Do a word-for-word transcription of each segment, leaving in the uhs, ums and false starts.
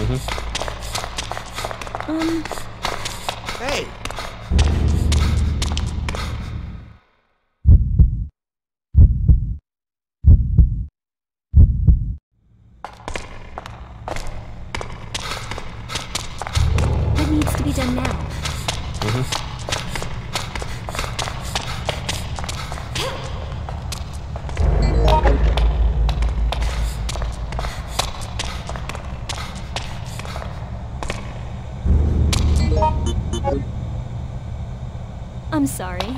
Um... Hey! What needs to be done now? I'm sorry.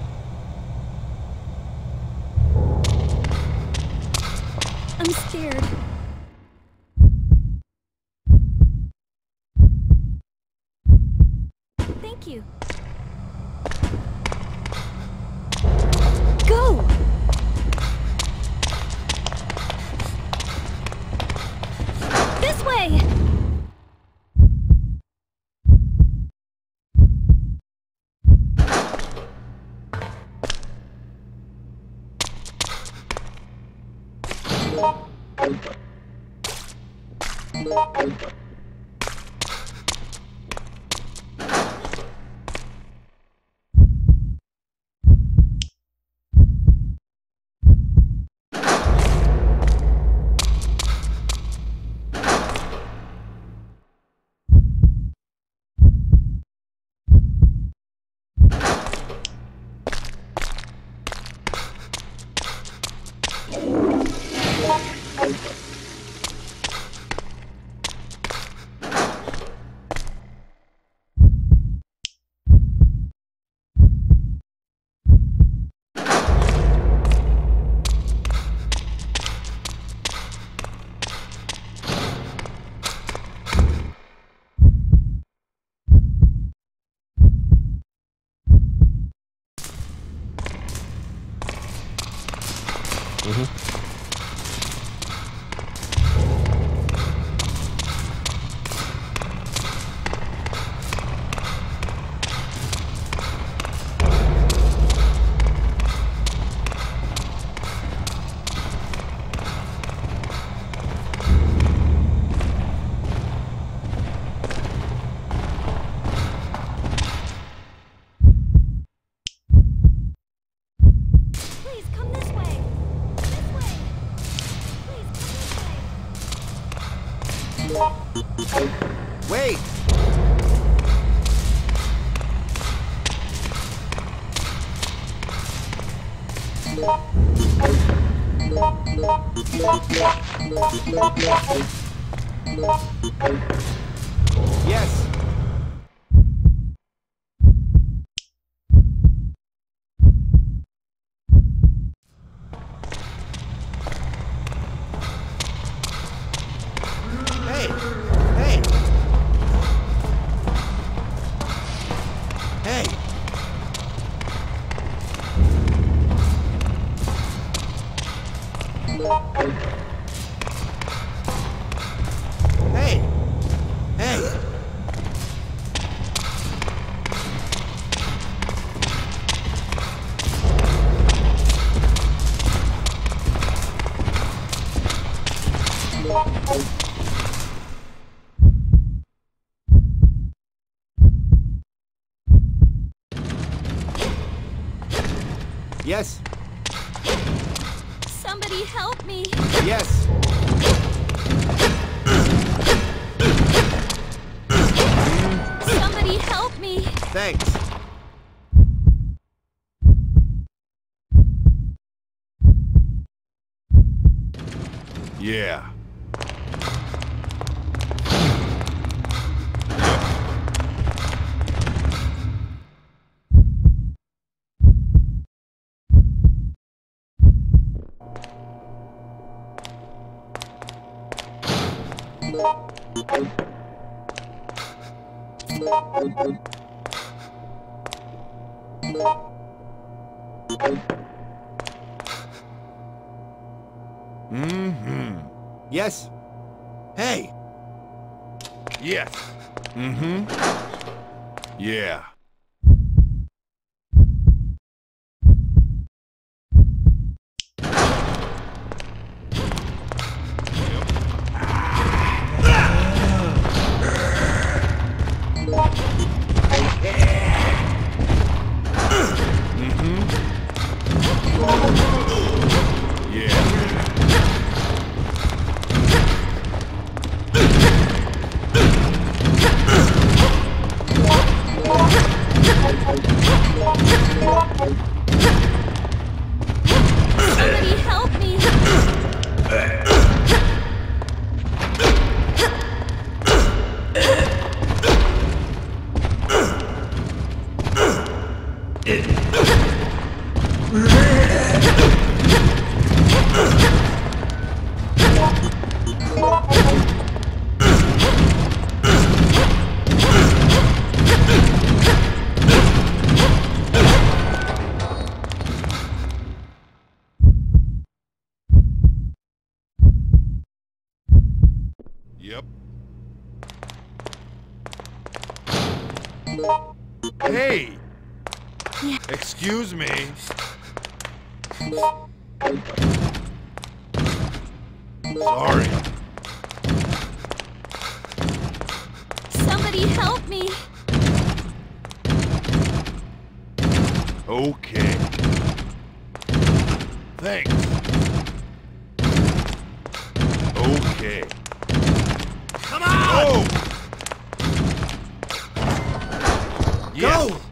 I'm scared. Thank you. Go! This way! Please come this way. This way. Please come this way. Wait! Yes! Hey! Hey! Hey! Hey! Hey! Yes! Somebody help me. Yes! Somebody help me. Thanks! Yeah. Mm-hmm. Yes? Hey! Yes. Mm-hmm. Yeah. Hey! Yeah. Excuse me. Sorry. Somebody help me. Okay. Thanks. Okay. Come on! Oh! Yes. Go!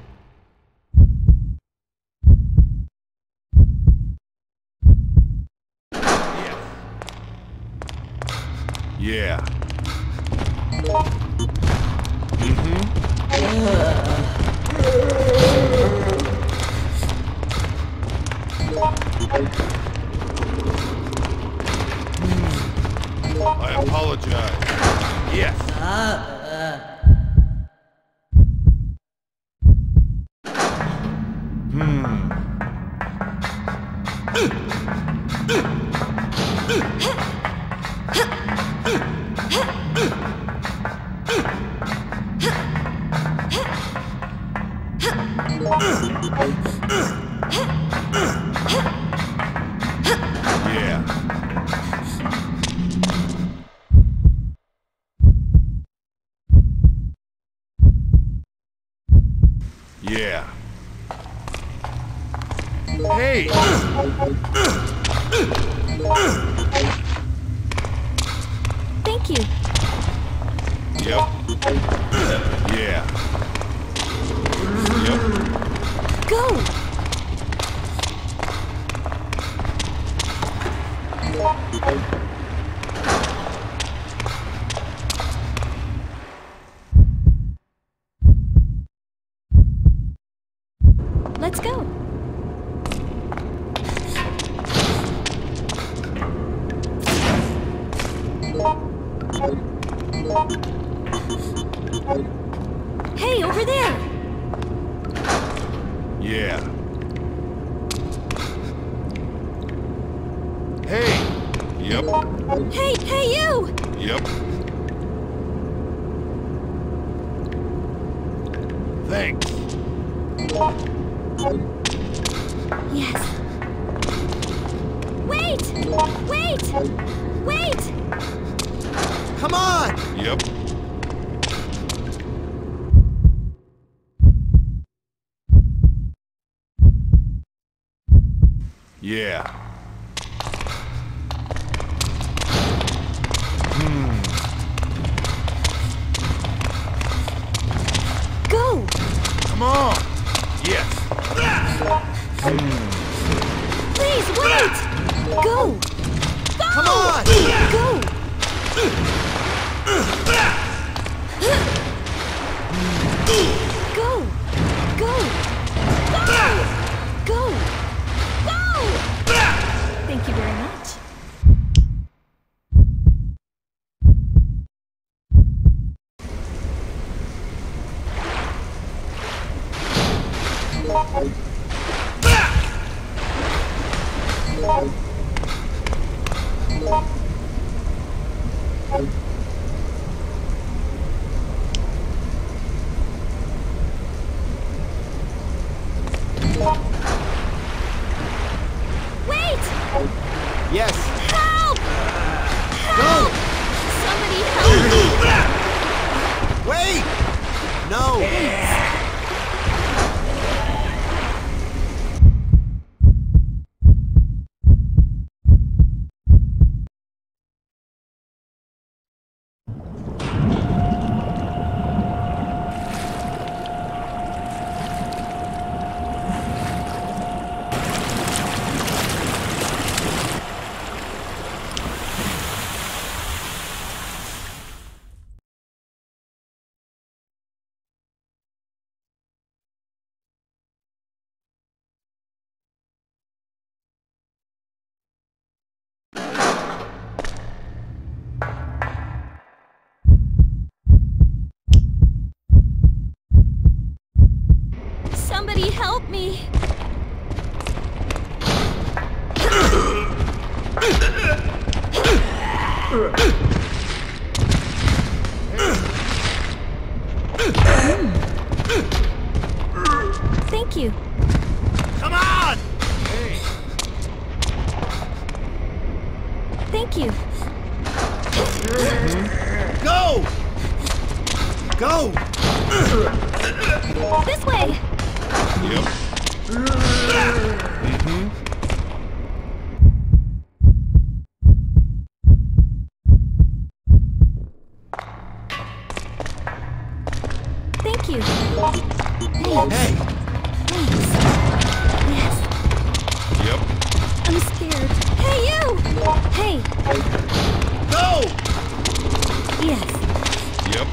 Yes. Yeah. Mm-hmm. I apologize. Yes. Hmm. Yeah. Yeah. Hey! Thank you. Yep. Yeah. Yep. Go. Let's go. Hey, over there. Yeah. Hey! Yep. Hey, hey, you! Yep. Thanks. Yes. Wait! Wait! Wait! Come on! Yep. Yeah. Hmm. Go! Come on. Yes. Hmm. Please, wait! Go! Go! Come on! Go! Go! Go! Go! Go! Go! Thank you very much. Wait! Yes! Help! Go! Somebody help me! Wait! No! Somebody help me! Thank you. Come on! Hey. Thank you. Go! Go! This way! Yep. Mm-hmm. Thank you. Thanks. Hey! Thanks. Yes. Yep. I'm scared. Hey, you! Hey. Go! Yes. Yep.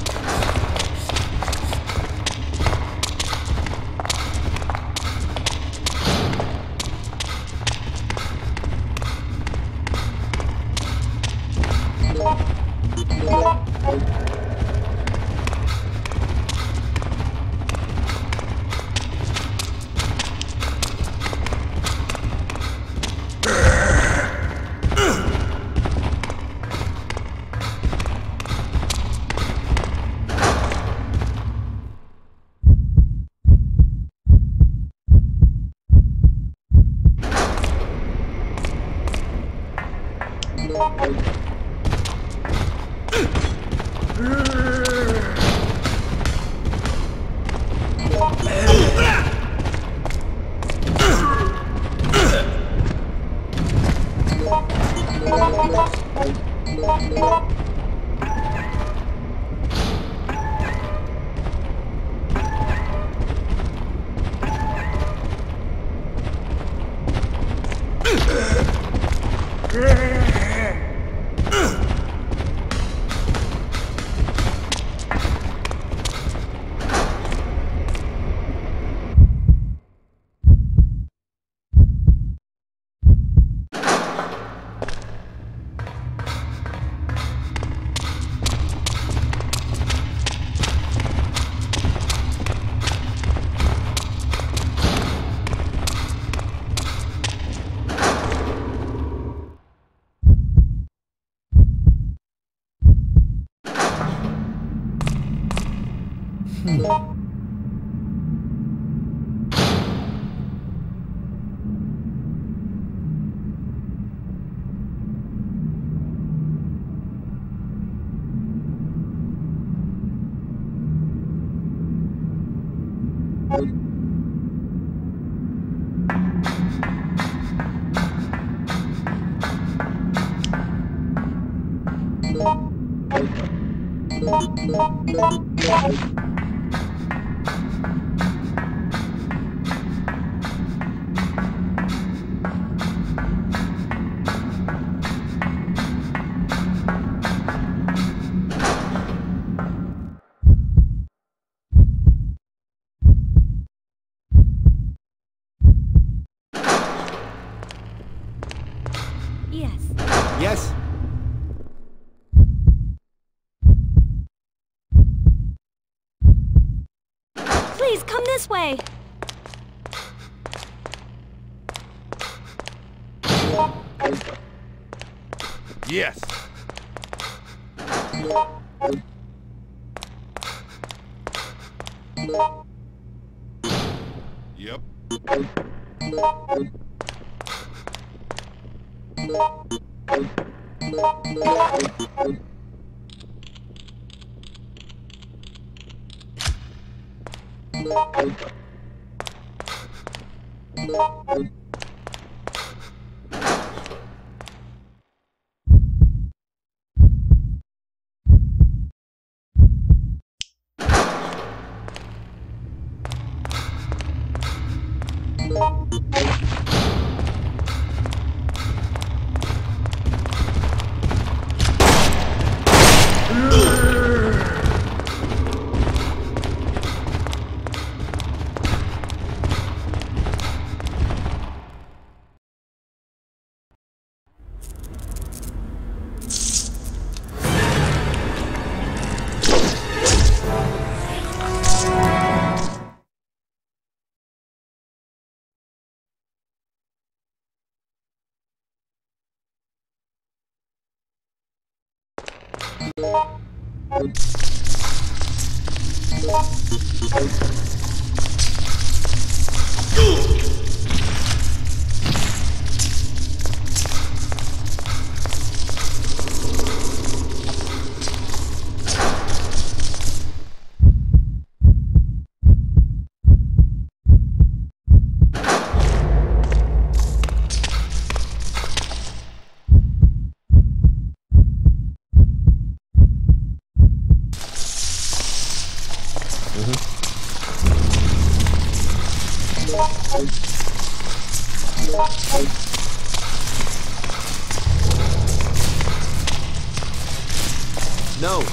Yes. Yes? Please, come this way. Yes. Yep. No.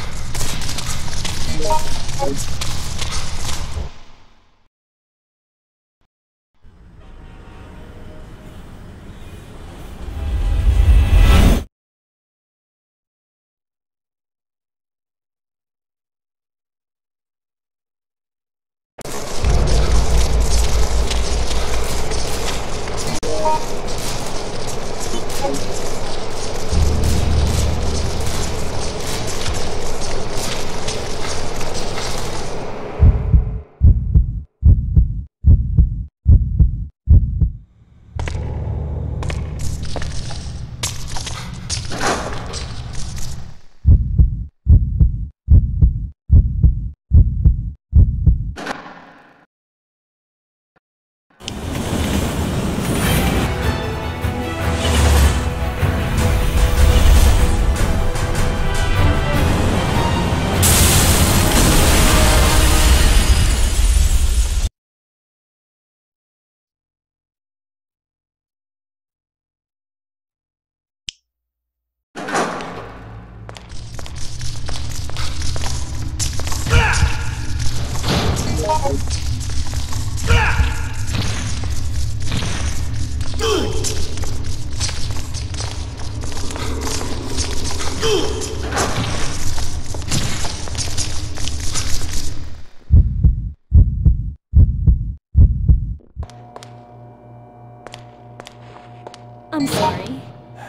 I'm sorry.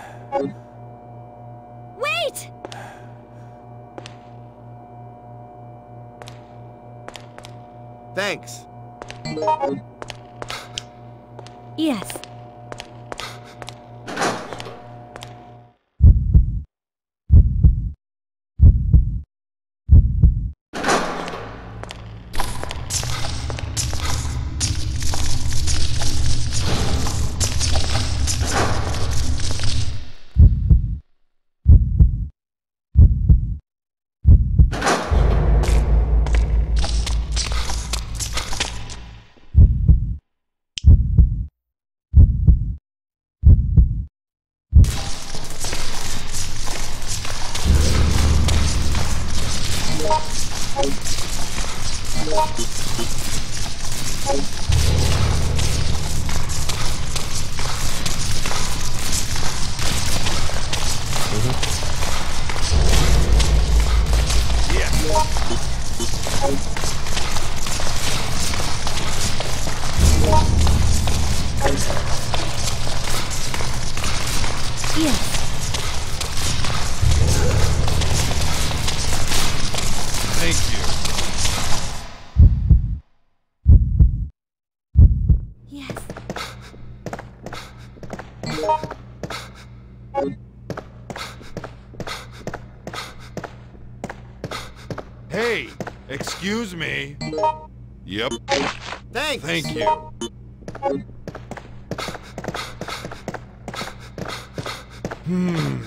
Wait! Thanks. Yes. Yes. Thank you. Yes. Hey, excuse me. Yep. Thanks. Thank you. Hmm.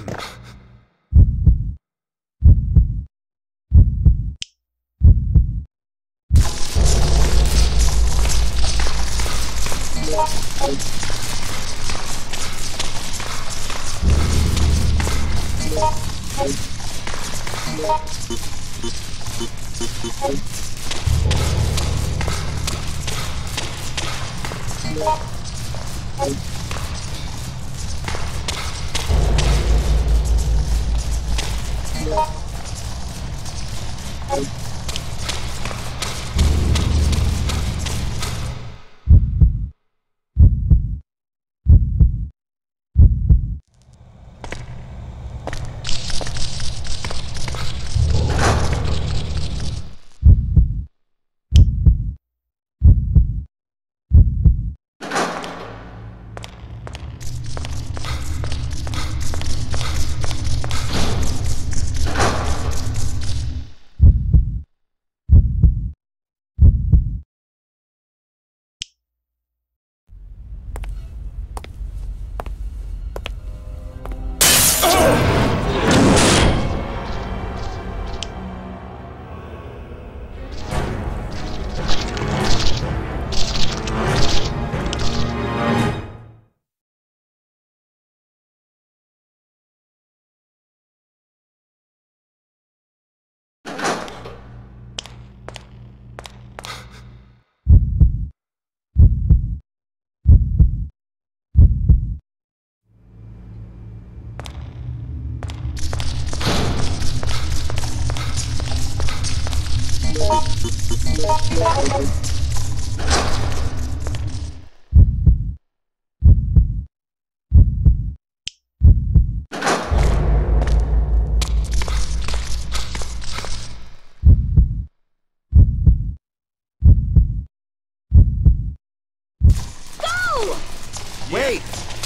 Go! Wait!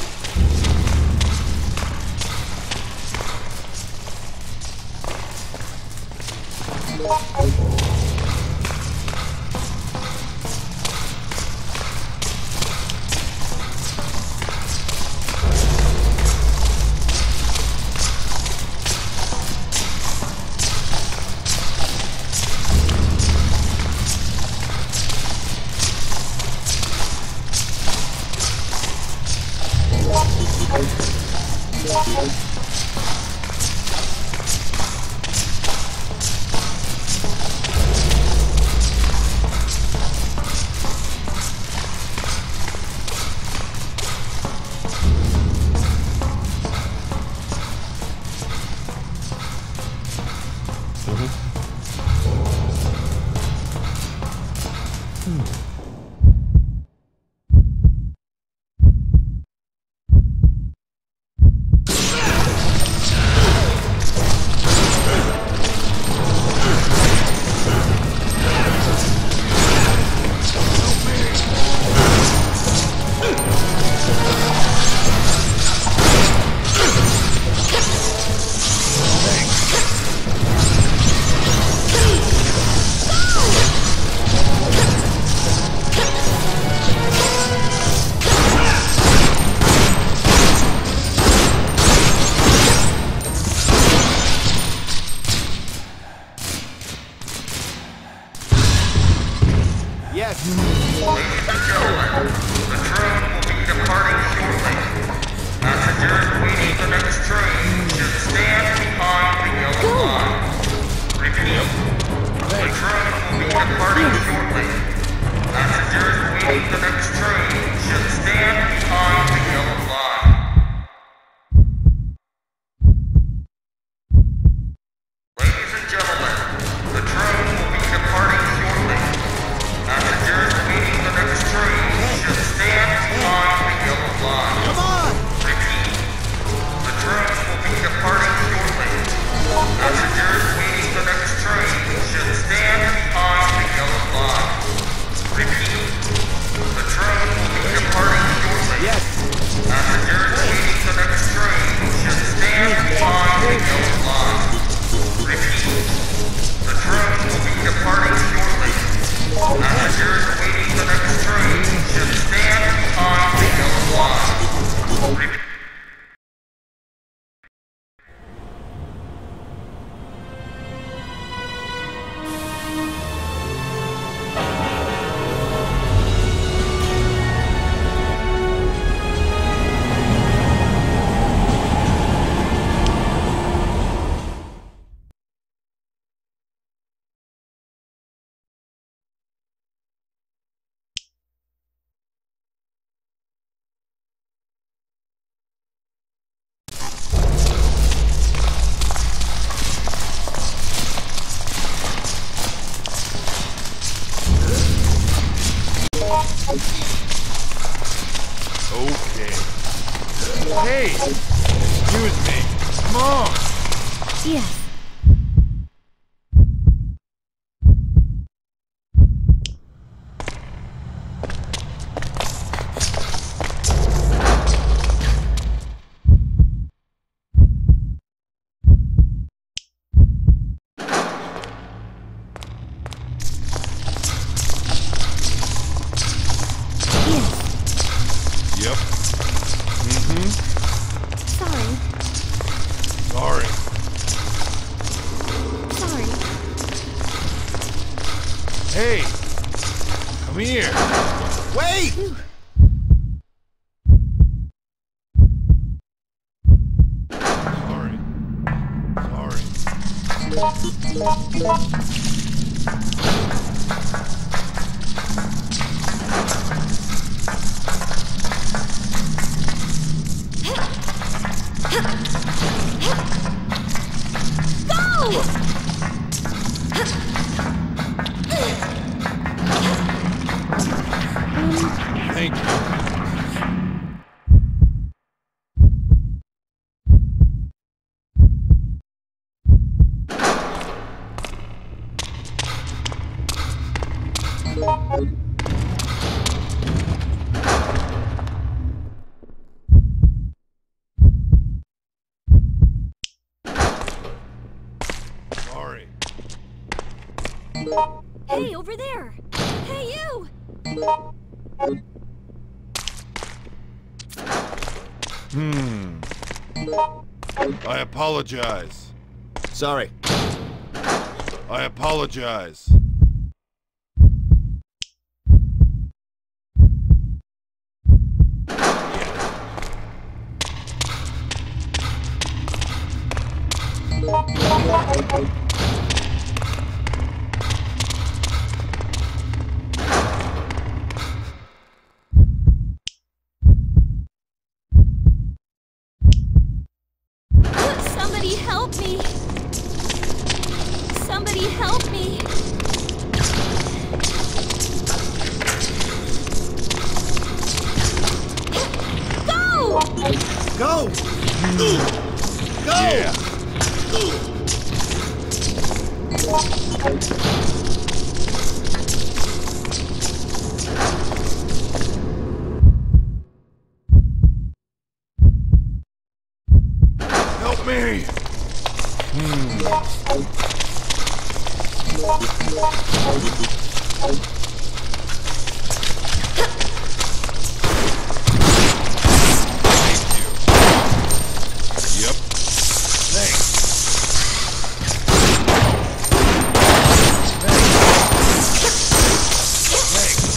Yes. Ladies and gentlemen, the train will be departing shortly. Passengers waiting for next train should stand behind the yellow line. Repeat, the train will be departing shortly. Passengers waiting for next train should stand behind the yellow line. Ladies and gentlemen, the train will be departing shortly. Passengers waiting the next train should stand behind the yellow line. Come on! Repeat, the train will be departing shortly. Passengers waiting the next train should stand behind the yellow line. Repeat, the train will be departing shortly. Yes. Passengers waiting the next train should stand behind the yellow line. Repeat, the train will be departing shortly. Passengers waiting the next train should stand behind the yellow line. Repeat. Okay. Hey! Excuse me. Come on! Yes. Yep. Mm-hmm. Sorry. Sorry. Sorry. Hey! Come here! Wait! Phew. Sorry. Go! Sorry. Hey, over there! Hey, you! Hmm. I apologize. Sorry. I apologize. Somebody help me! Somebody help me! Go! Go! Go! Yeah. Help me! Yep. Thanks. Thanks.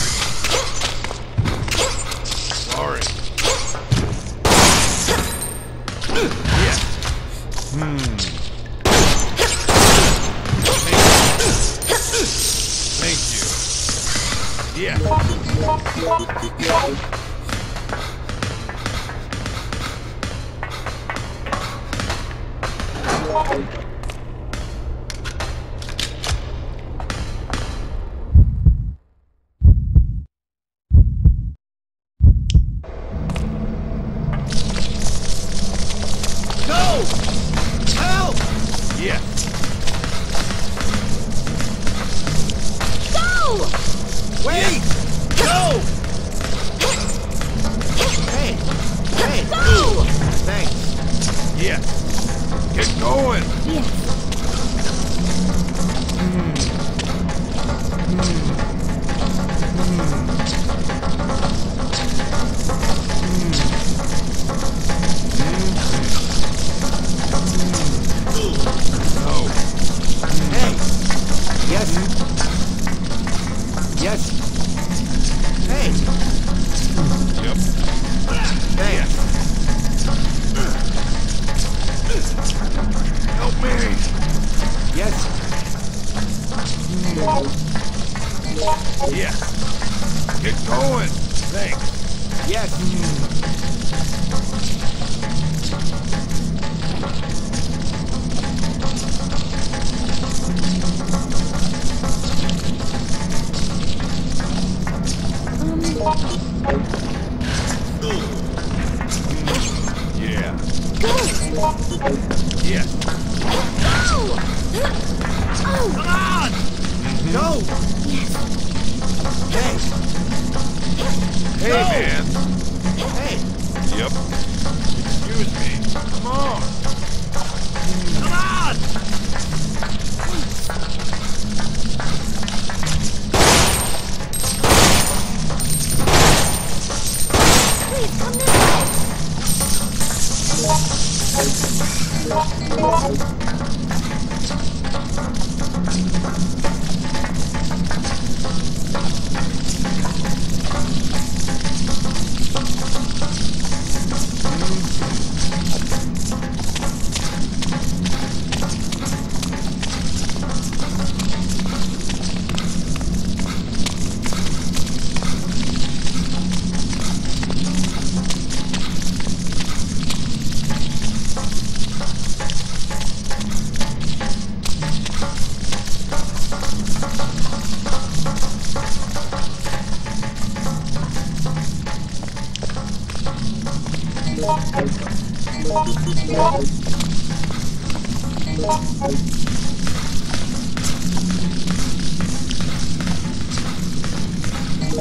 Sorry. Yeah. Hmm. Thank you. Yeah. Go! Help! Yeah. Go! Wait! Go! Hey! Hey! Go! Thanks. Yeah. Get going. Yes. No. Hey! Yes? Yes? Hey! Yep. Thanks. Help me. Yes? Yeah. Get going. Thanks. Yes? Yeah. Go! Yeah. Go! Oh! Come on! Go! Hey! Hey, Go! man. Hey! Yep. Excuse me. Come on. Come on! Please, come this way!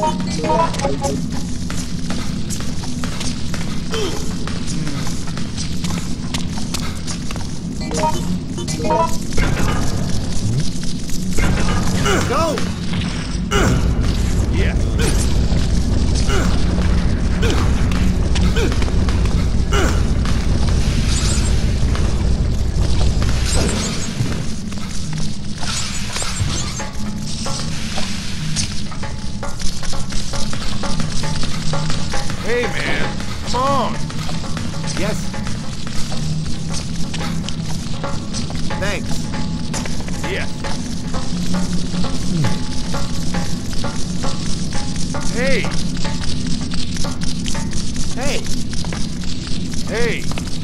Go! Yes. Hey, man. Come on. Yes. Thanks. Yes. Hey. Hey! Hey.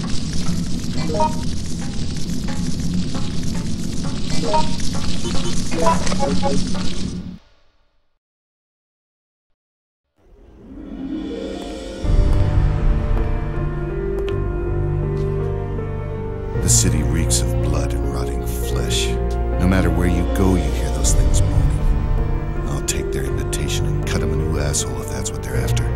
The city reeks of blood and rotting flesh. No matter where you go, you hear those things moaning. I'll take their invitation and cut them a new asshole if that's what they're after.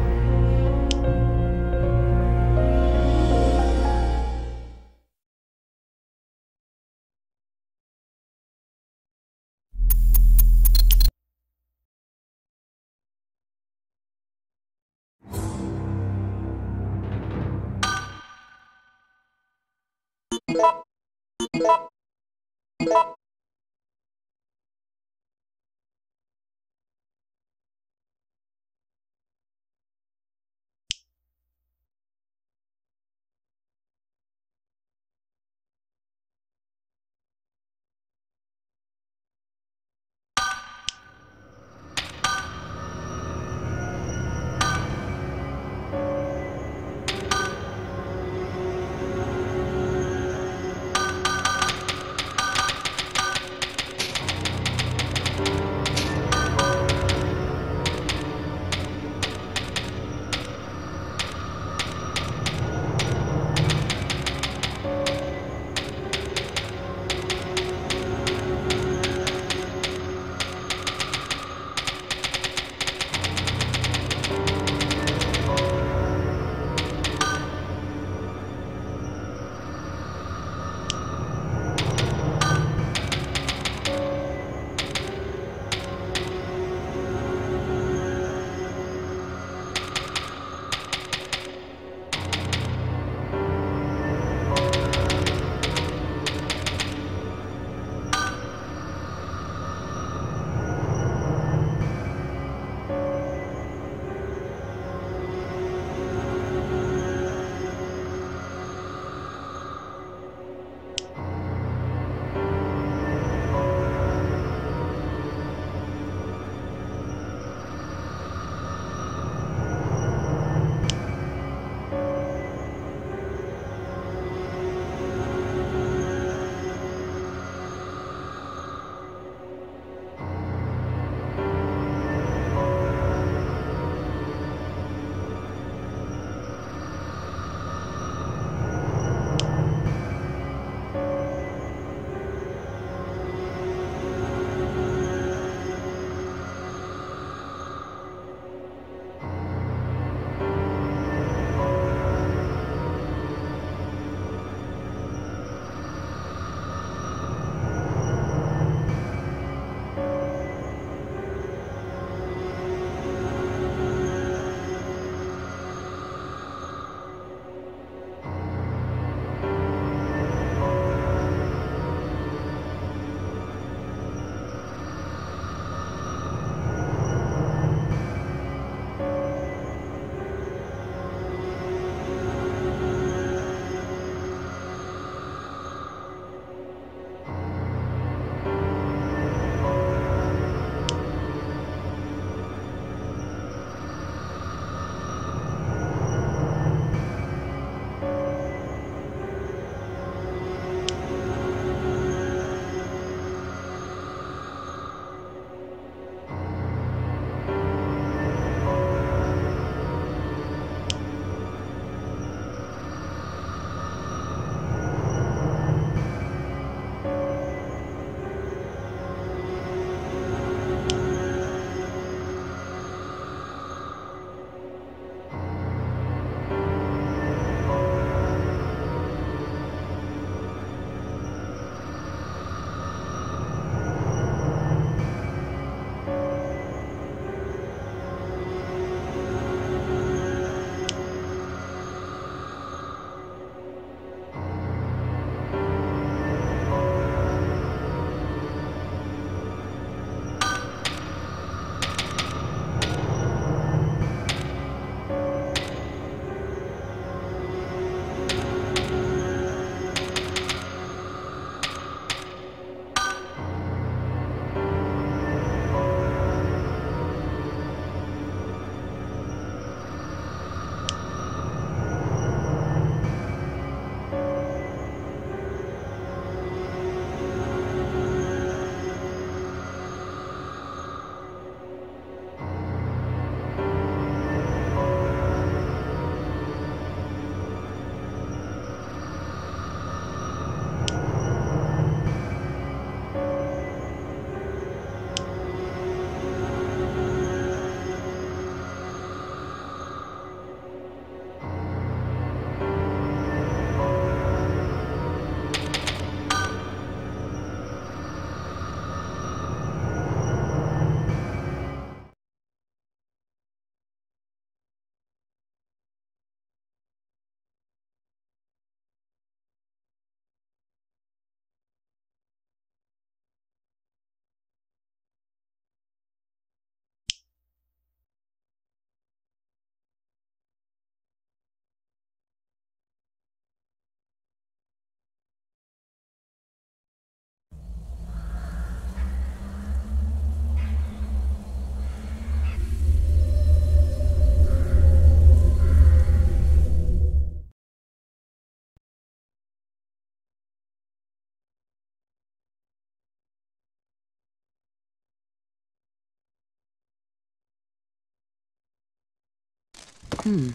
Hmm.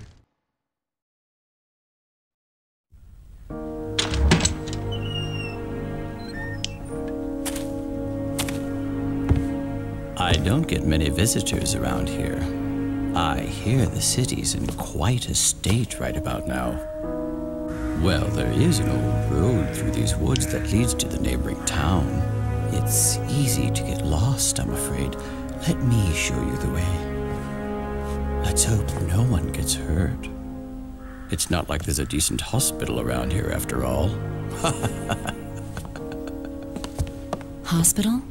I don't get many visitors around here. I hear the city's in quite a state right about now. Well, there is an old road through these woods that leads to the neighboring town. It's easy to get lost, I'm afraid. Let me show you the way. Let's hope no one gets hurt. It's not like there's a decent hospital around here after all. Hospital?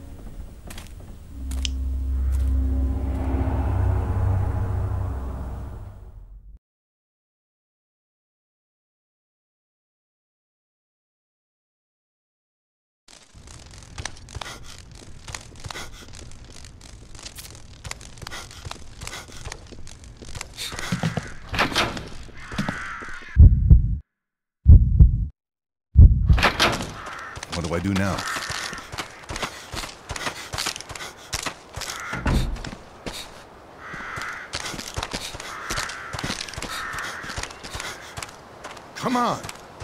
What do I do now? Come on!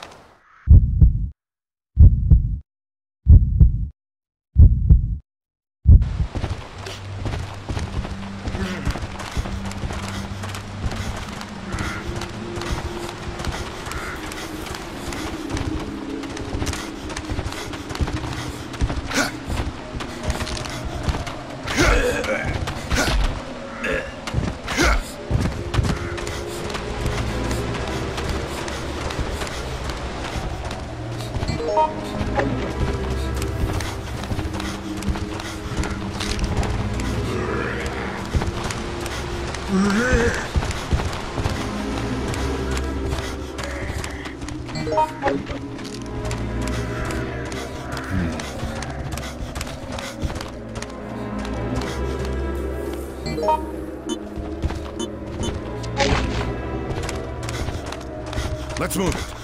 Let's move it.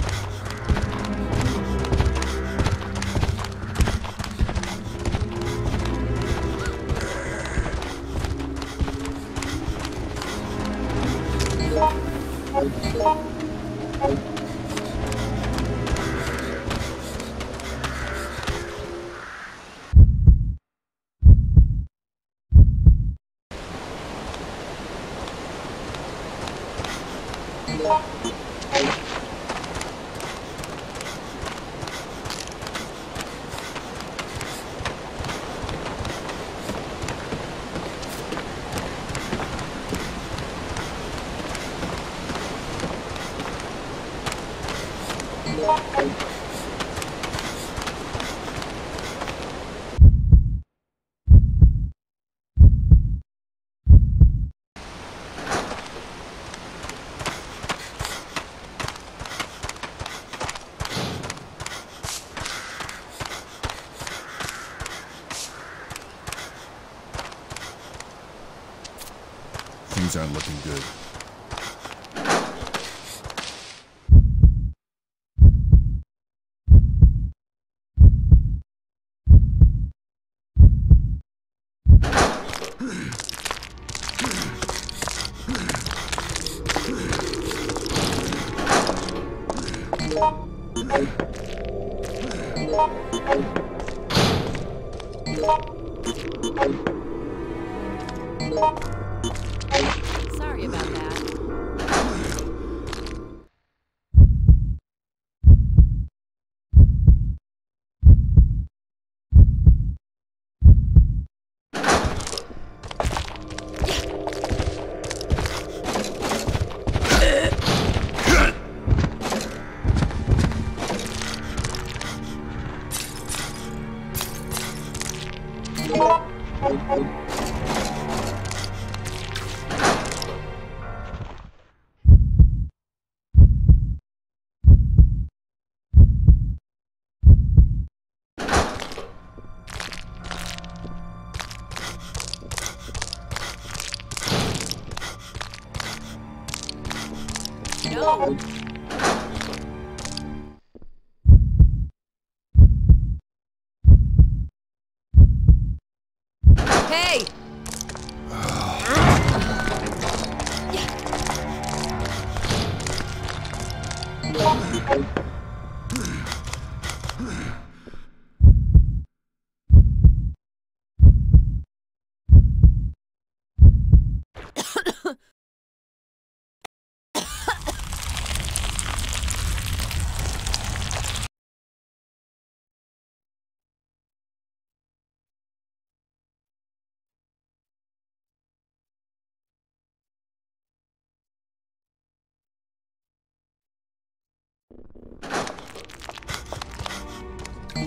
Things aren't looking good. Sorry about that. No. Hey!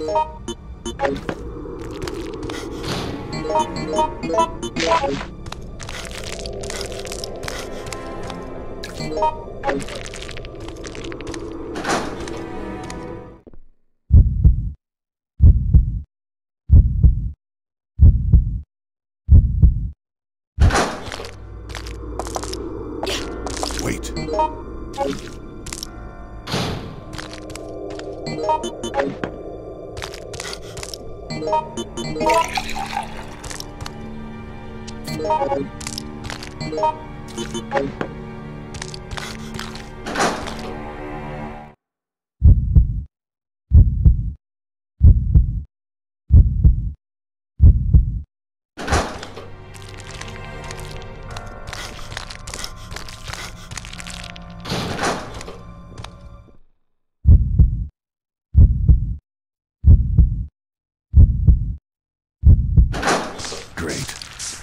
Wait. Great.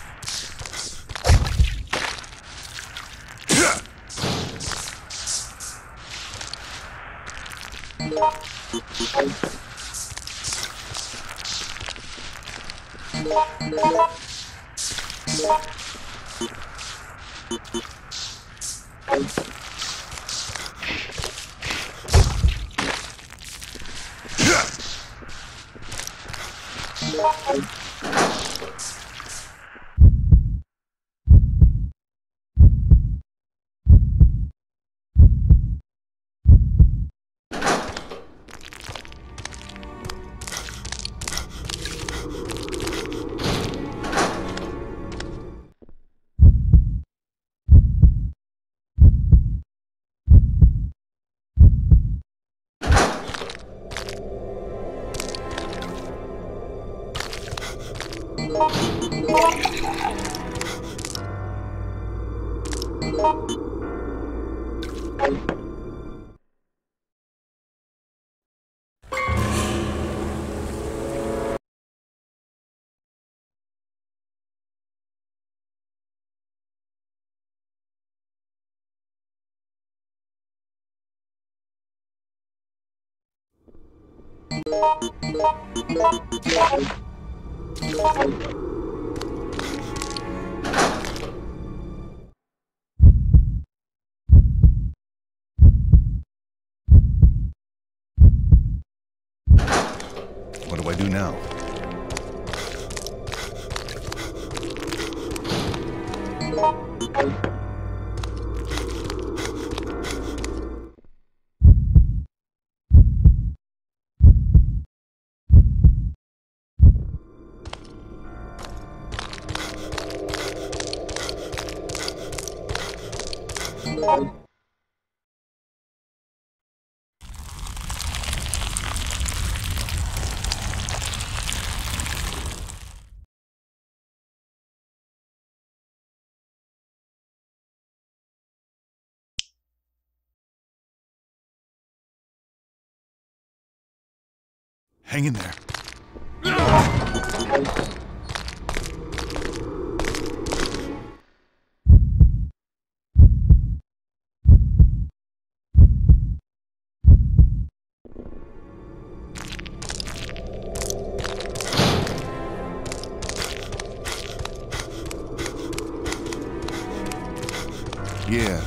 What do I do now? Hang in there. Yeah.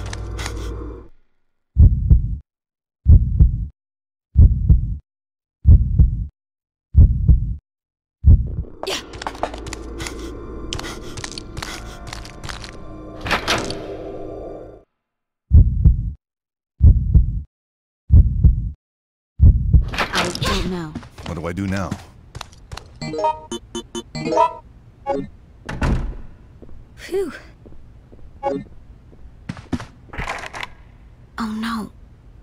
I don't know. What do I do now? Phew. Oh no.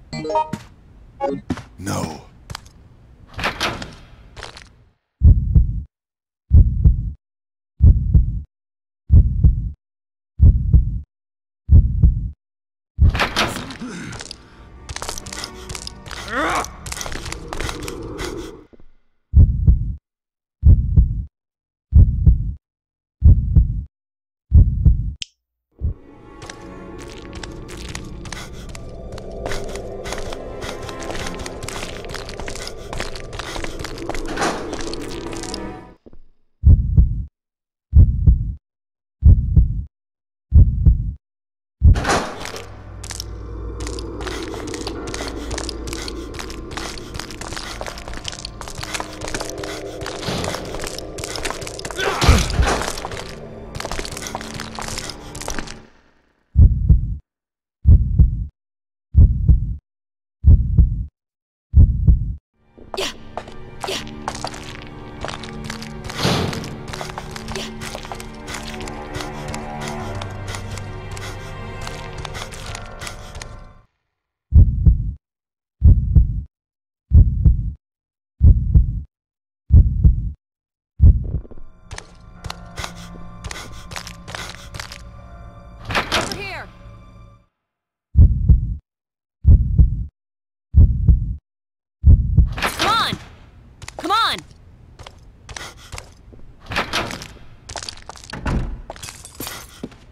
No.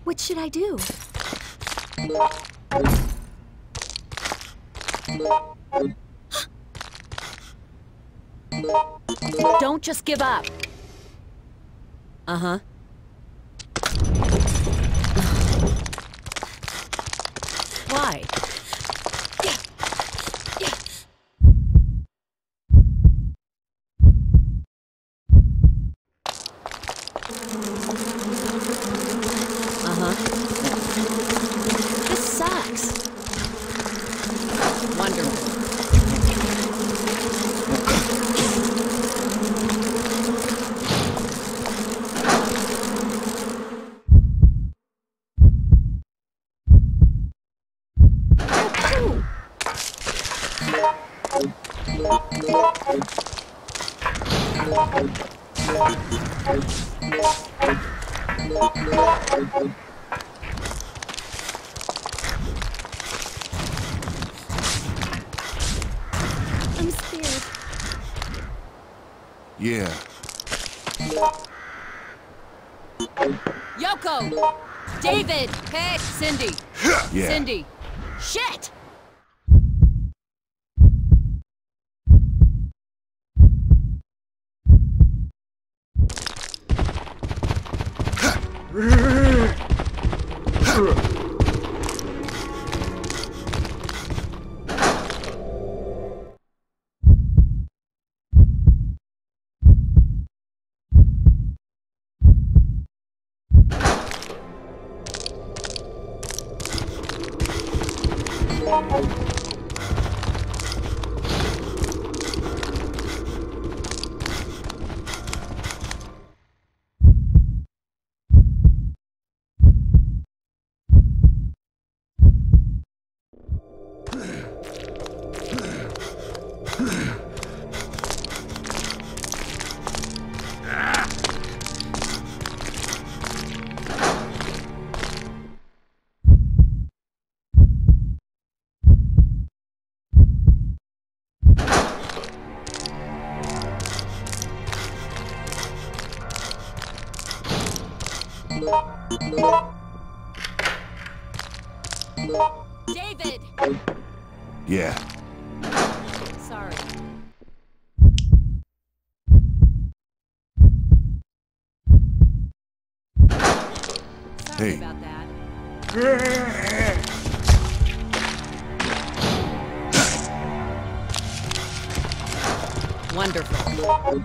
What should I do? Don't just give up. Uh-huh. Why? Uh-huh. This sucks. Wonderful. I'm scared. Yeah. Yoko! David! Hey! Cindy! Yeah. Cindy! Shit! David! Yeah. Sorry. Sorry Hey. about that. Wonderful.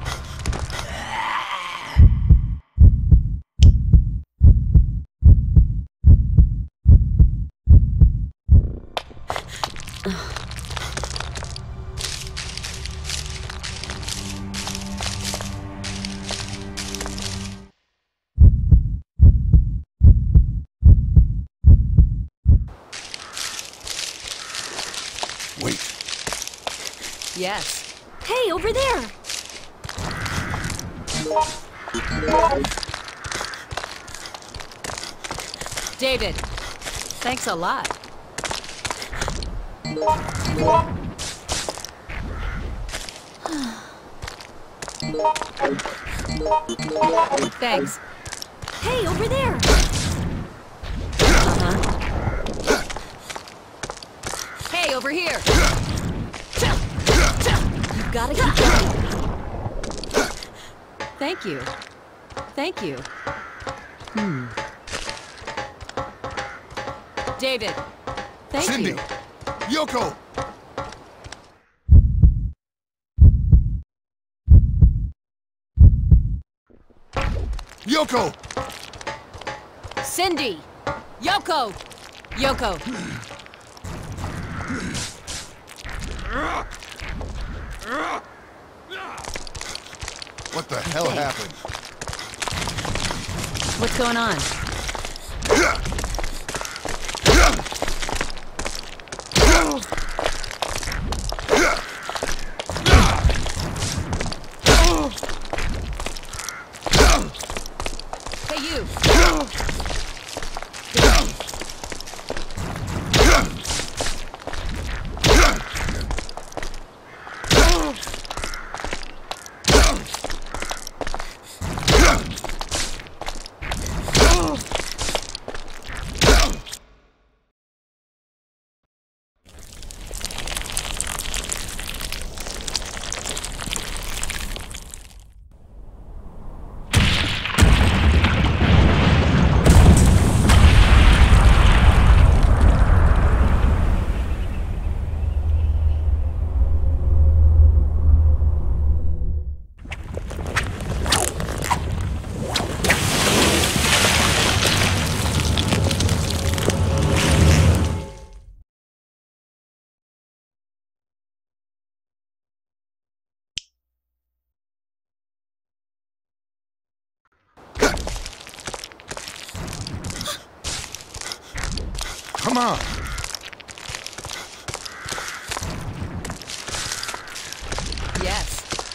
Wait. Yes. Hey, over there! David, thanks a lot. Thanks. Hey, over there! Uh-huh. Hey, over here! You gotta keep going. Thank you. Thank you. Hmm. David, thank Cindy! you. Yoko! Yoko! Cindy! Yoko! Yoko! What the hell happened? What's going on? Hey, you! Come on. Yes.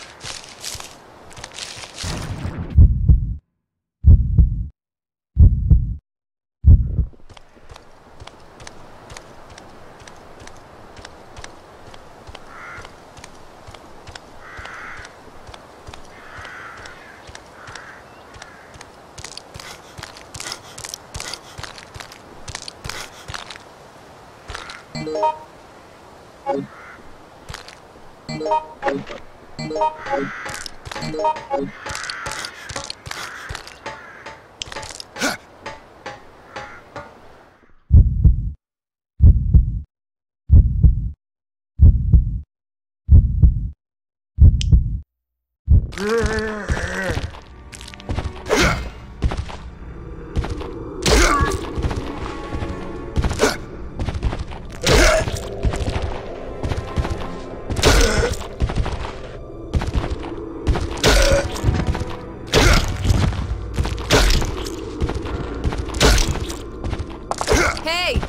Hey!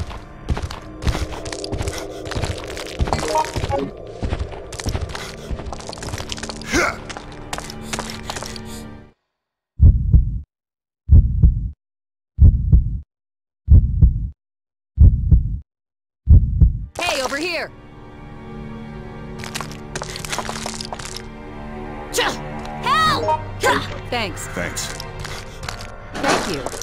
Hey, over here! Help! Thanks. Thanks. Thank you.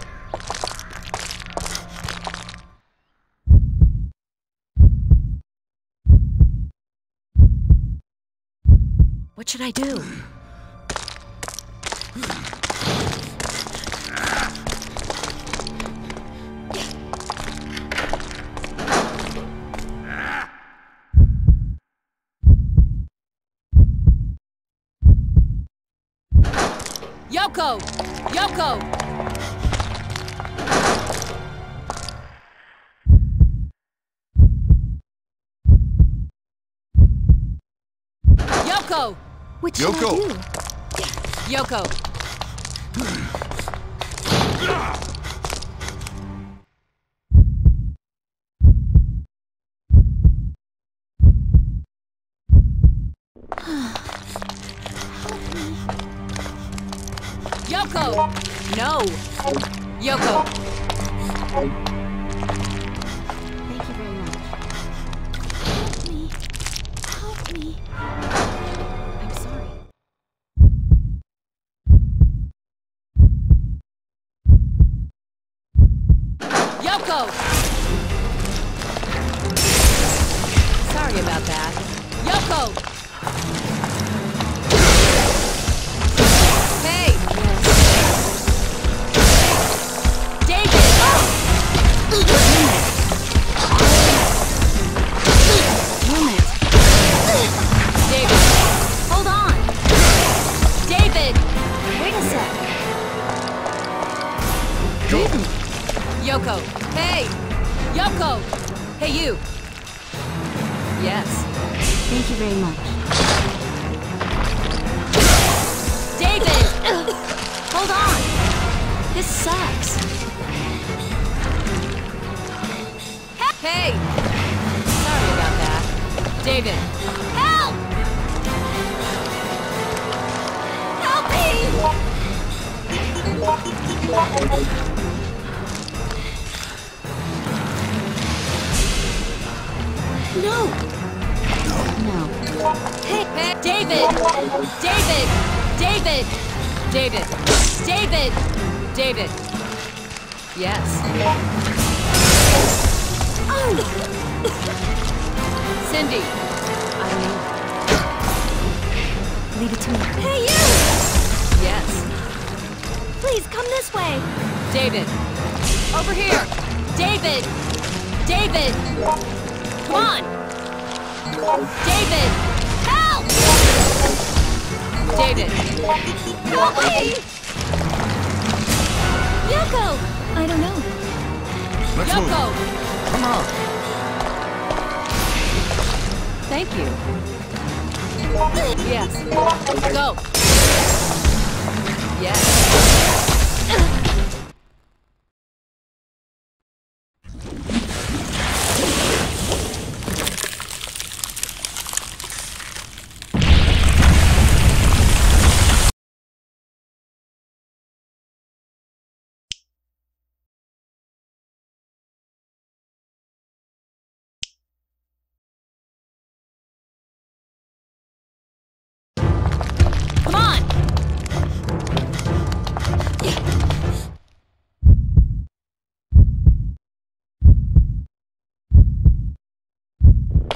What should I do? Yoko! Yoko! Yoko! What should Yoko. I do? Yoko! Yoko! No! Yoko! Thank you very much. Help me. Help me. I'm sorry. Yoko! Sorry about that. Yoko! Hey! David! Moment. David! Hold on! David! Wait a sec. David! Yoko! Hey! Yoko! Hey, you! Yes. Thank you very much. David! Hold on! This sucks. Hey! Sorry about that. David! Help! Help me! No! No. Hey, hey, David! David! David! David! David! David! Yes. Oh! Cindy! I know. Leave it to me. Hey, you! Yes. Please, come this way. David! Over here! David! David! Come on! David! Help! David! Help me! Yoko! I don't know. Let's Yoko! move. Come on. Thank you. Yes. Go! Yes.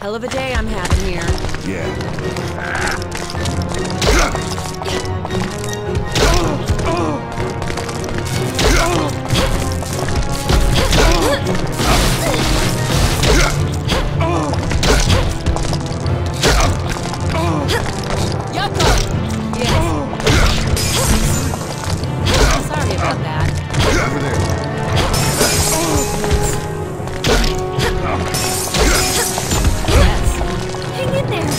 Hell of a day I'm having here. Yeah. Yoko! Yes. Sorry about that. Over there. Yes. Hang in there.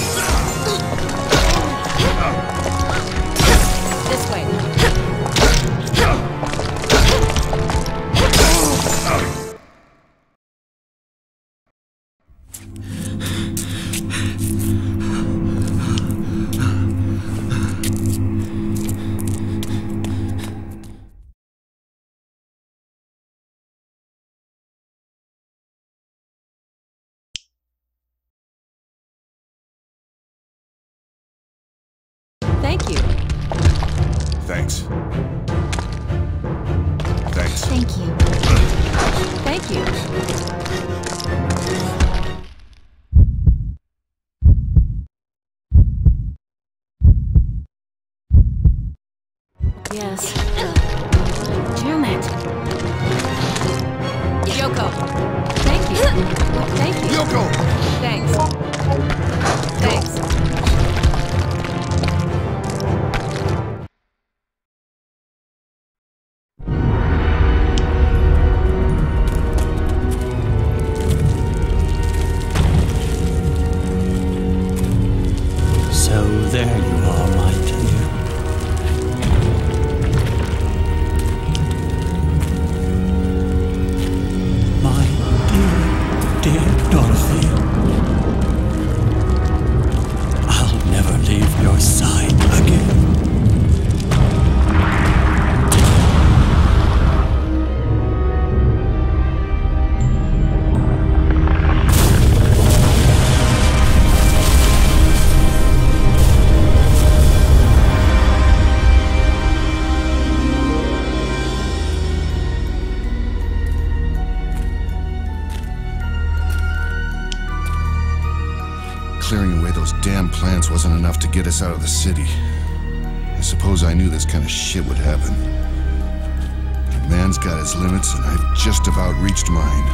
This way. Thank you. Thanks. Thanks. Thank you. Thank you. Yes. Damn it. Yoko. Thank you. Thank you. Yoko! Thanks. Thanks. So there you are, my dear. My dear, dear Dorothy. I'll never leave your side again. Clearing away those damn plants wasn't enough to get us out of the city. I suppose I knew this kind of shit would happen. A man's got his limits, and I've just about reached mine.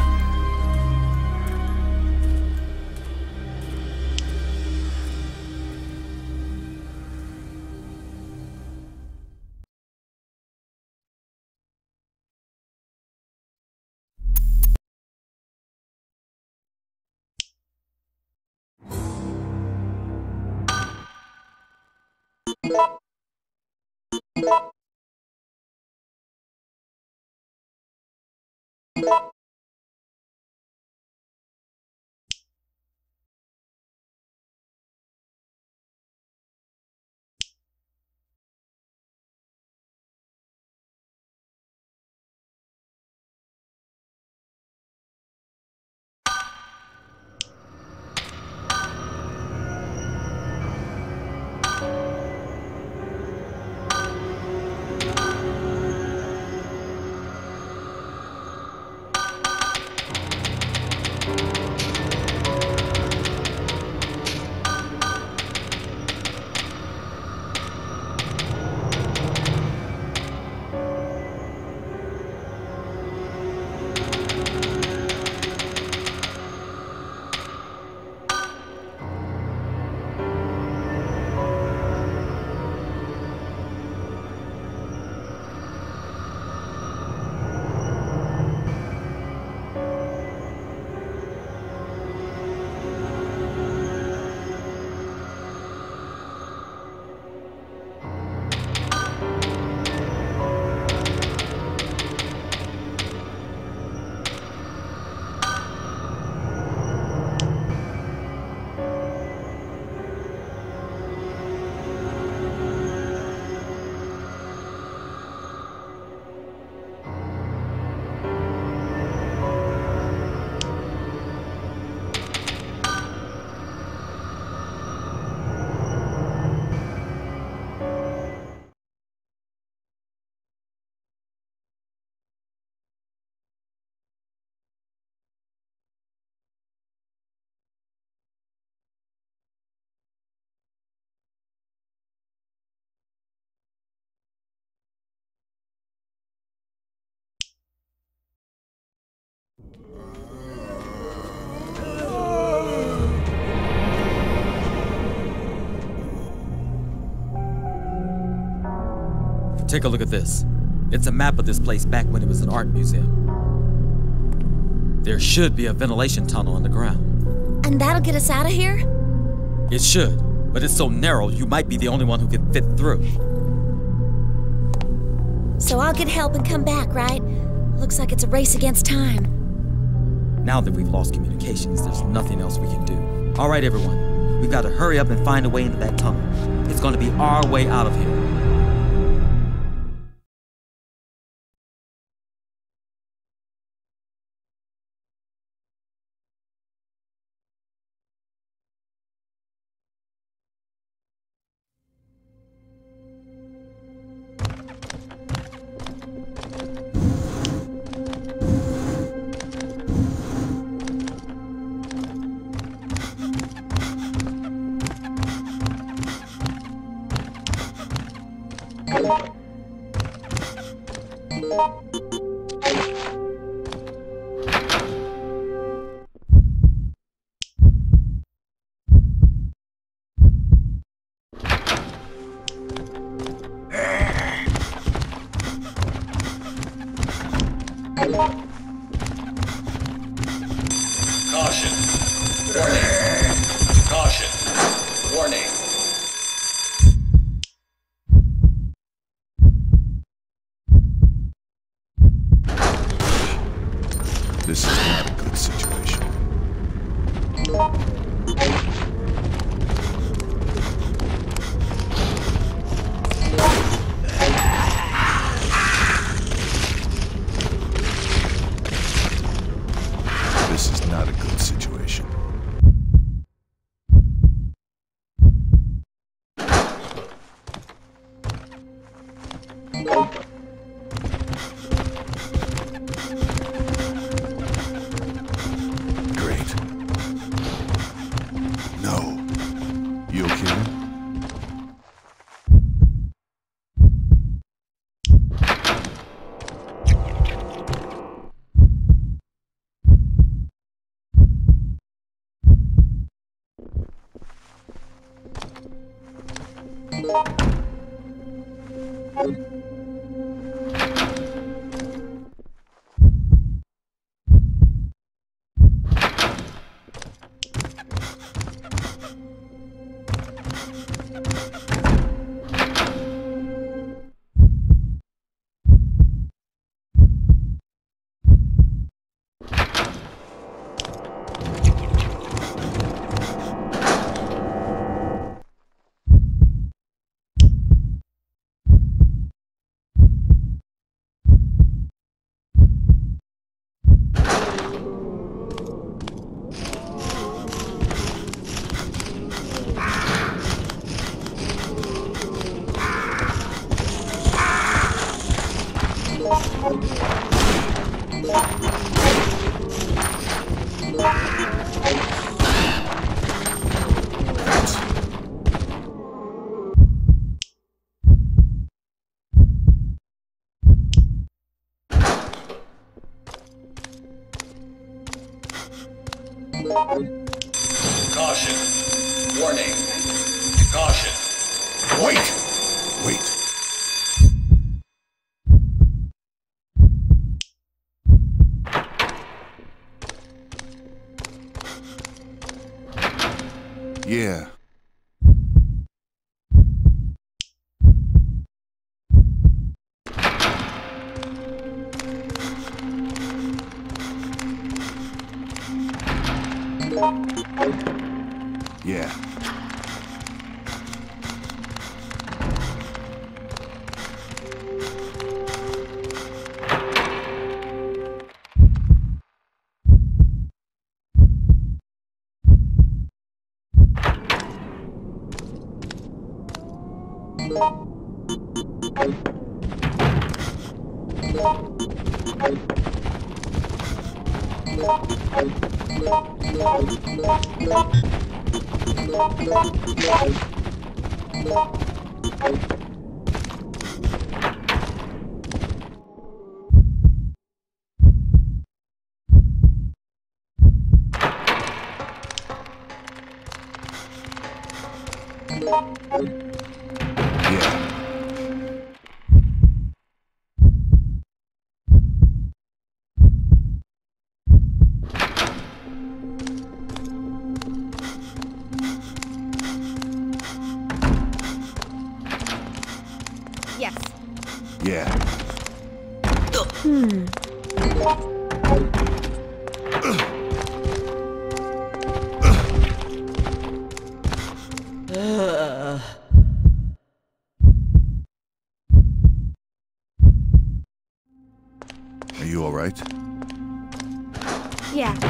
Take a look at this. It's a map of this place back when it was an art museum. There should be a ventilation tunnel underground. And that'll get us out of here? It should, but it's so narrow you might be the only one who can fit through. So I'll get help and come back, right? Looks like it's a race against time. Now that we've lost communications, there's nothing else we can do. All right, everyone. We've got to hurry up and find a way into that tunnel. It's going to be our way out of here. Caution. Warning. Caution. Warning. This is not a good situation. This is not a good situation. Great. No. You okay? Caution. Warning. Caution. Wait! Wait. Yeah. Yeah. Yeah. Are you all right? Yeah.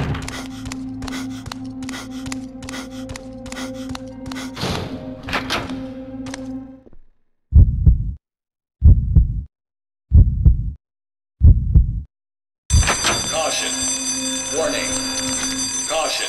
Caution. Warning. Caution.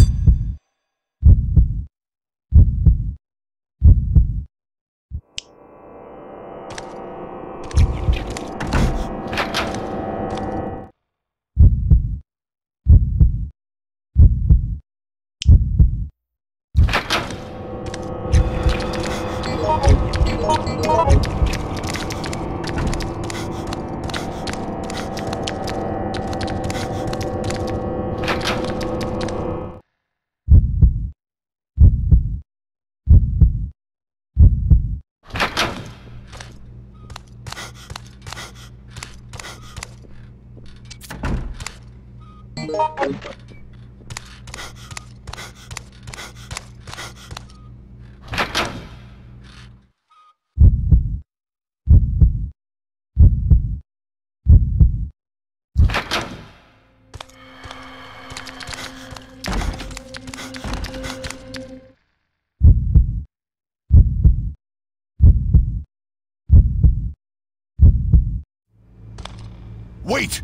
Wait!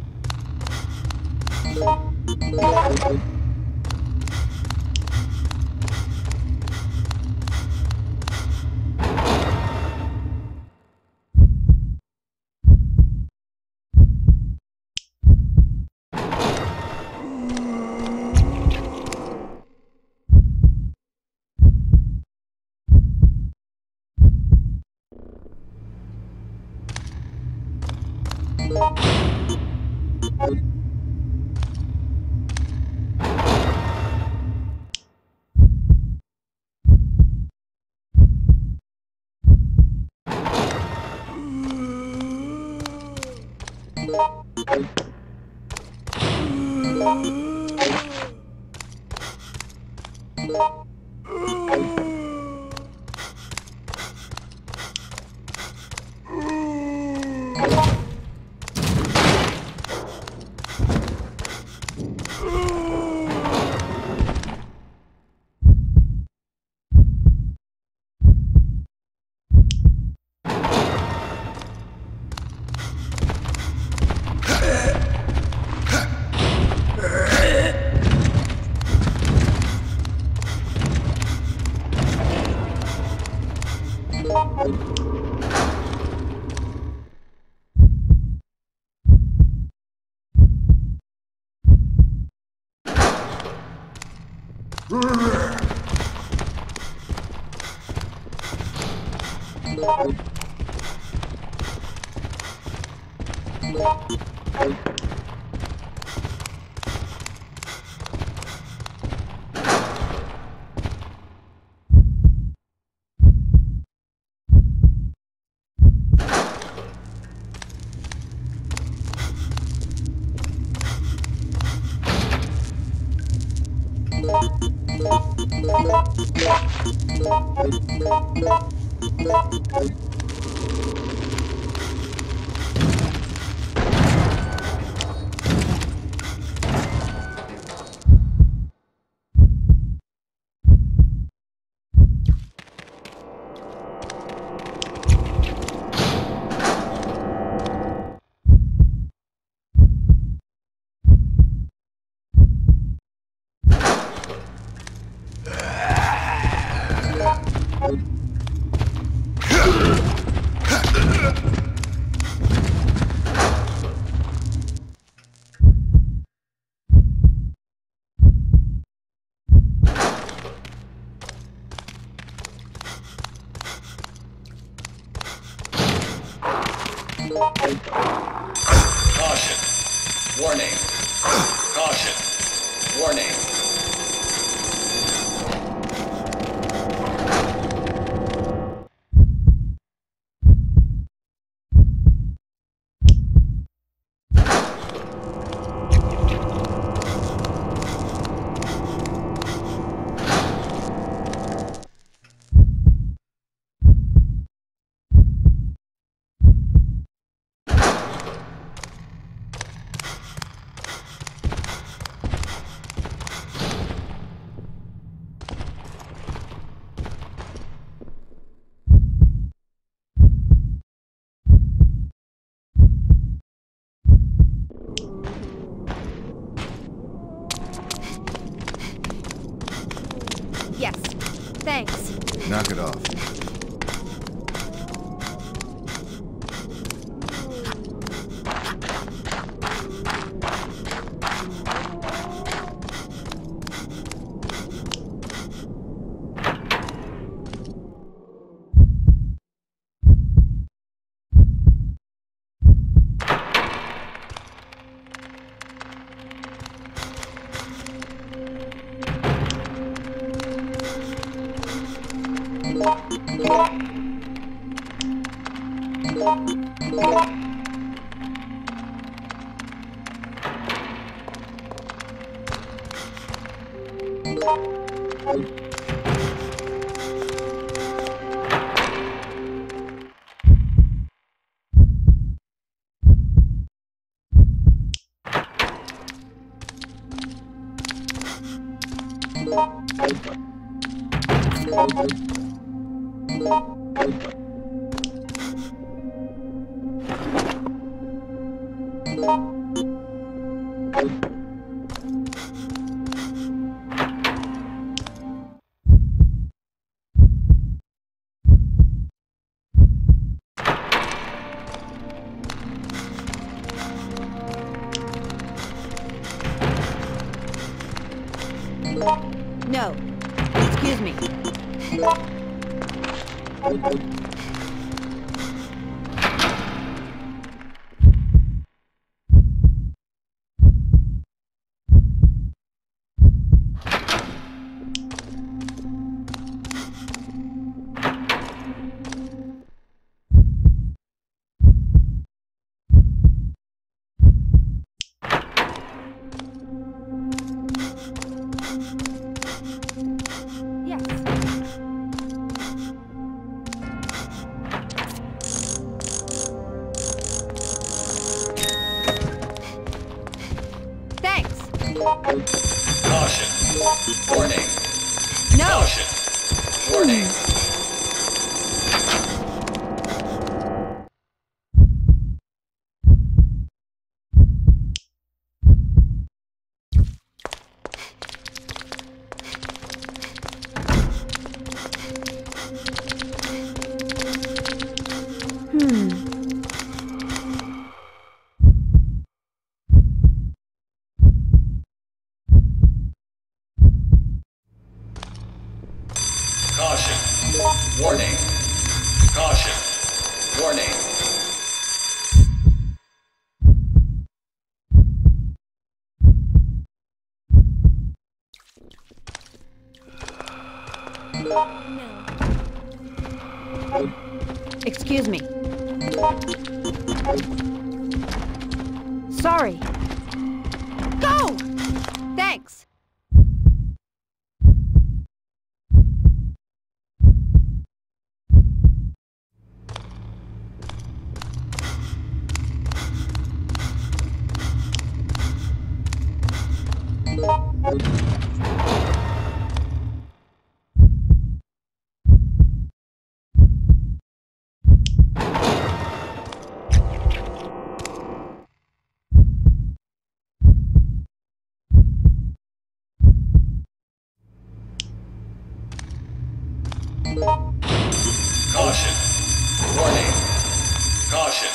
Caution. Warning. Caution. Warning. Thanks. Knock it off. No. Excuse me. Caution. Warning. No. Caution. Warning. Caution. Warning. Caution. Warning. Excuse me. Sorry. Go! Thanks. Caution. Warning. Caution.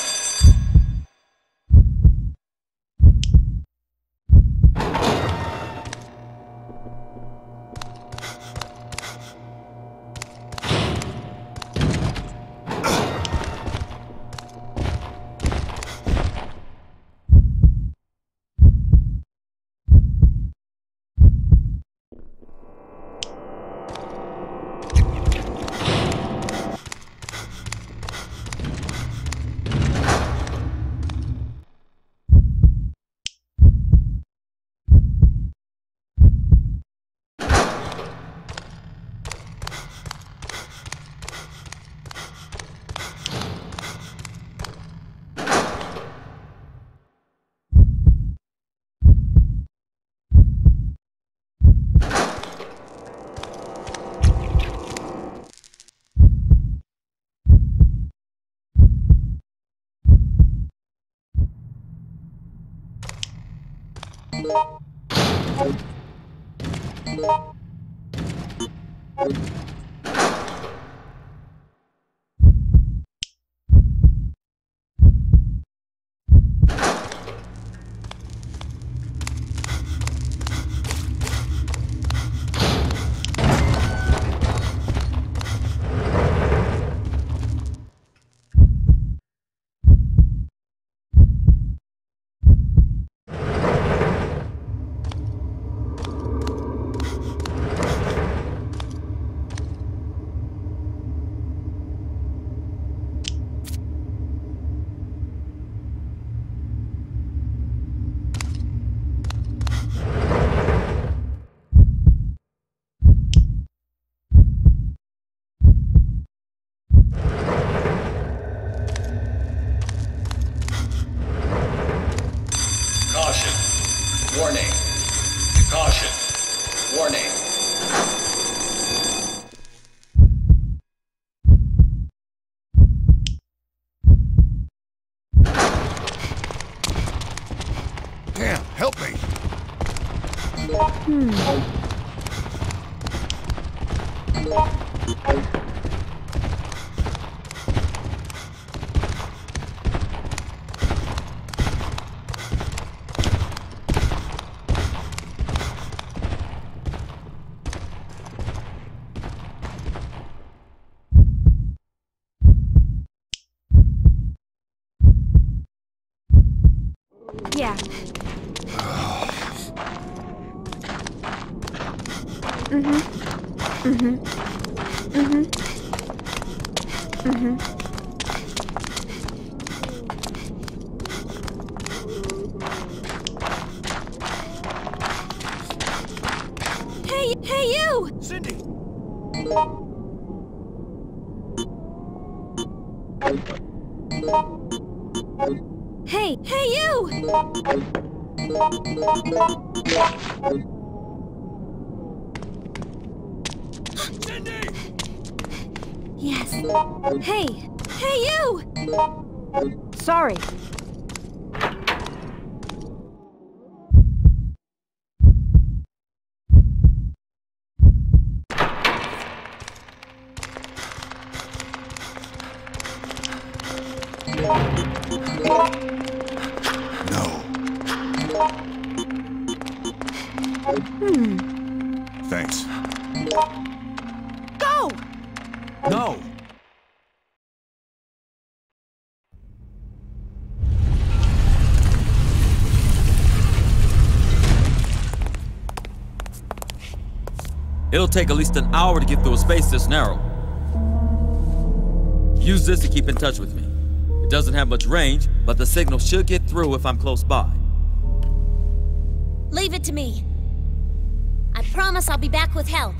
Warning. Caution. Warning. Damn, help me! Yeah. Mm-hmm. Mm-hmm. Mm-hmm. Mm-hmm. Hey, hey you! Cindy! Hey, hey you! Cindy! Yes. Hey, hey you! Sorry. No. Hmm. Thanks. Go! No! It'll take at least an hour to get through a space this narrow. Use this to keep in touch with me. It doesn't have much range, but the signal should get through if I'm close by. Leave it to me. I promise I'll be back with help.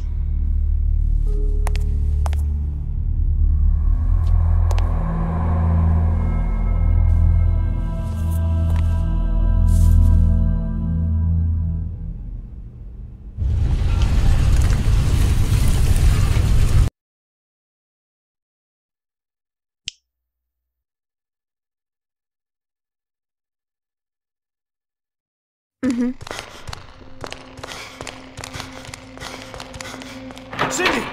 Mm-hmm. Cindy!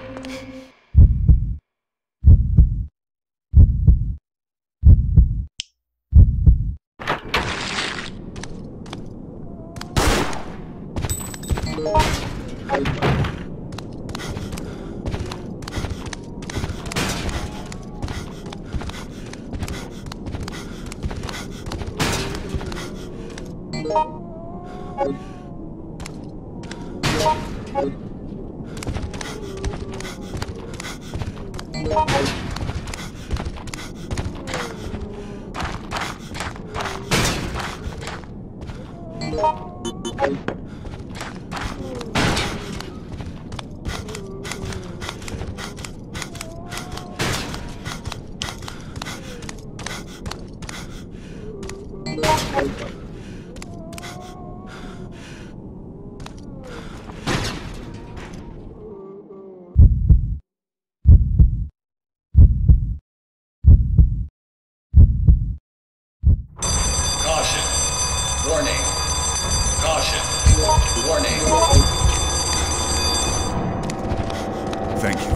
Caution. Warning. Caution. Warning. Thank you.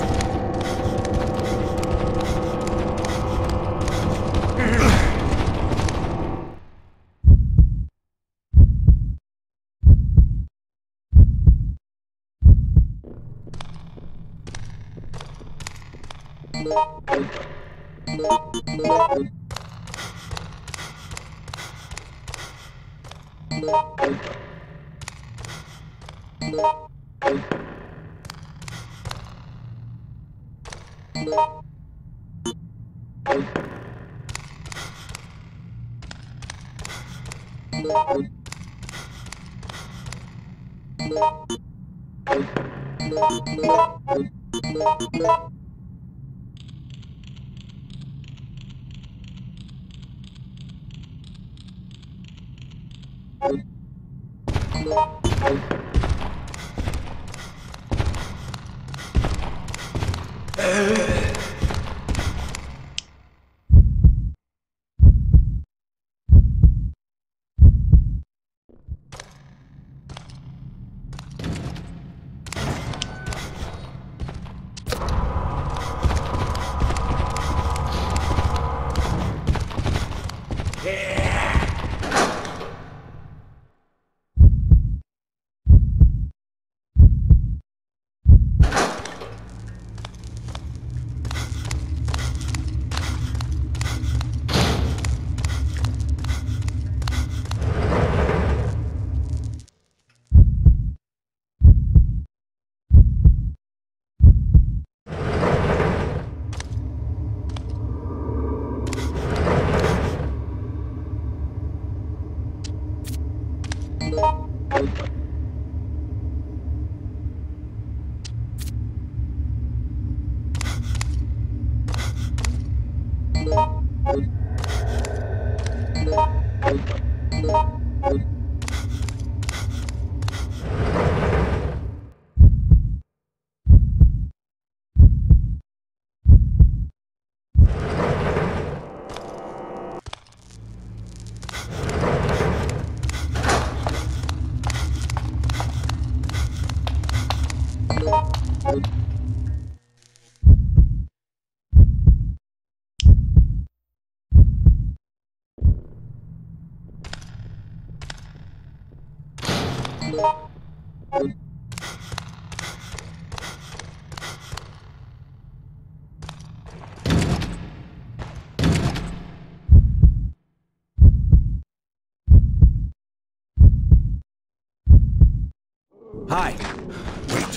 Hi. Wait.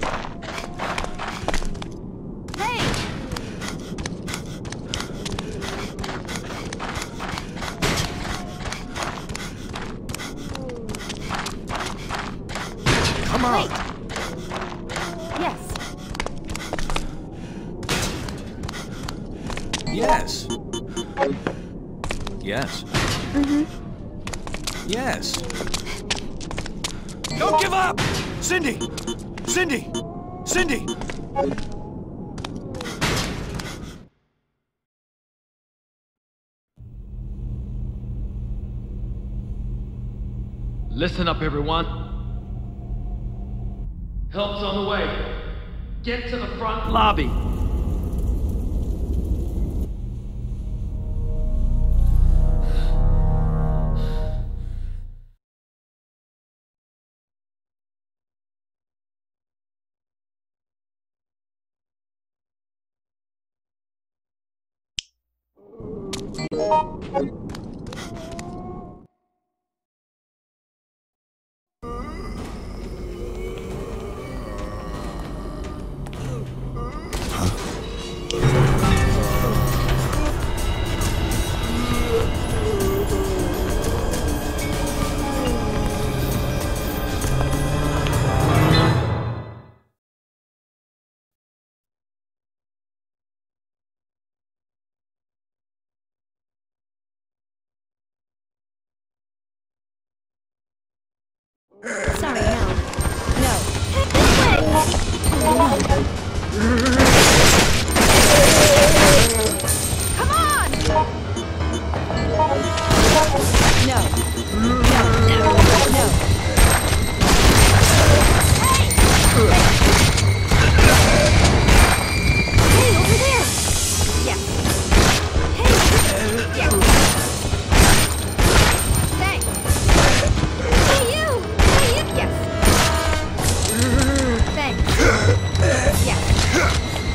Hey! Come on. Wait. Yes. Yes. Yes. Mm-hmm. Yes. Don't give up! Cindy! Cindy! Cindy! Listen up, everyone. Help's on the way. Get to the front lobby. Sorry, no. No. Come on! No. No, no, no. Hey, over there! Yes. Hey! Yes. Thanks. Hey, you! Hey, you! Yes. Thanks. Yes.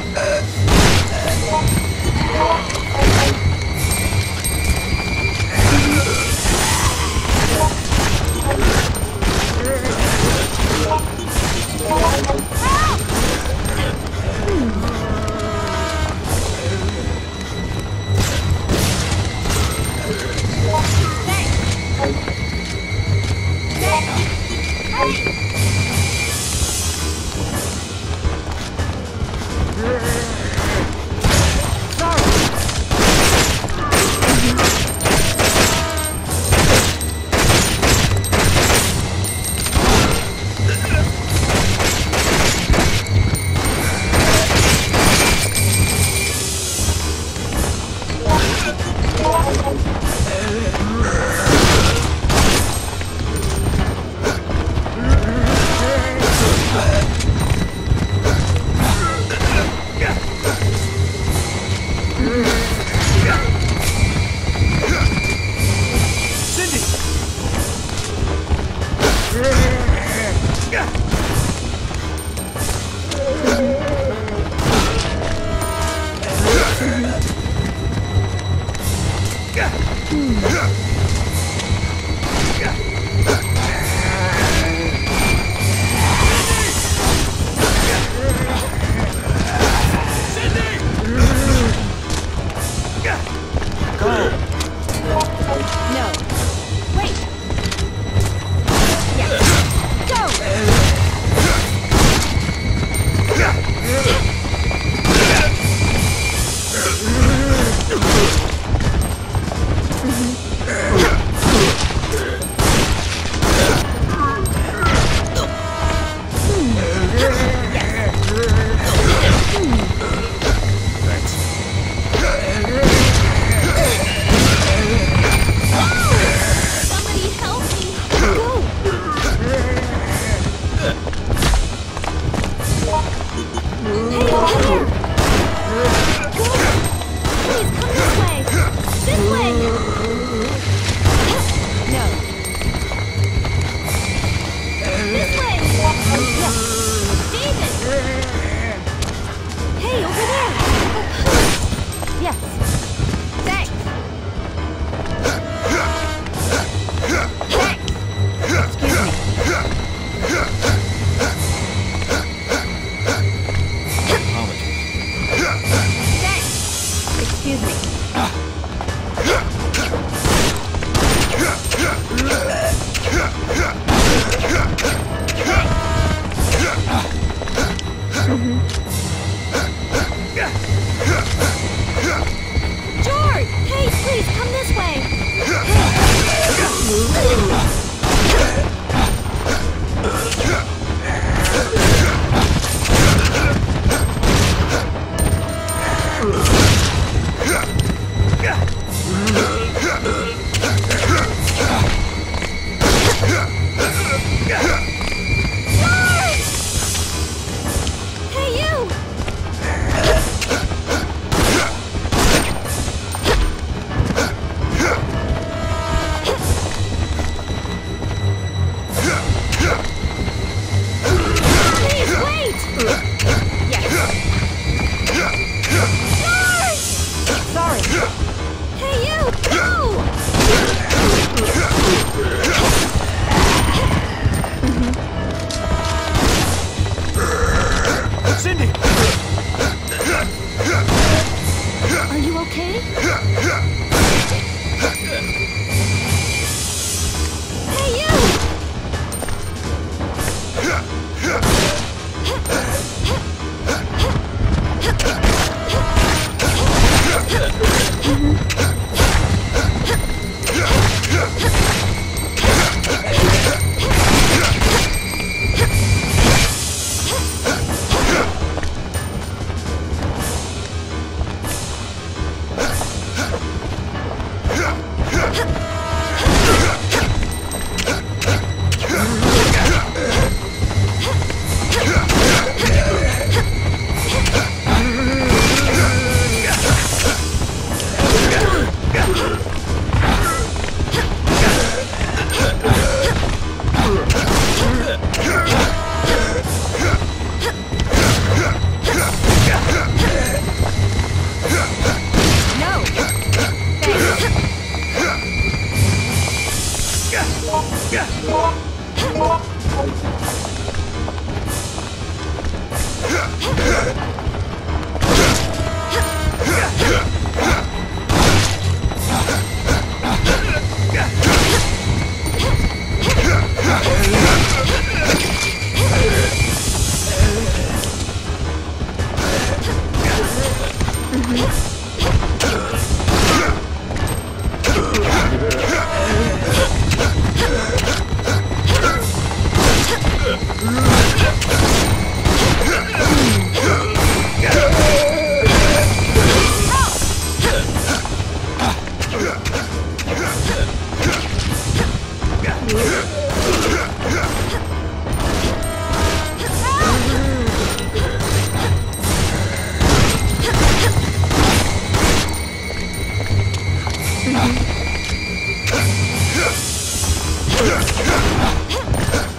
Yeah.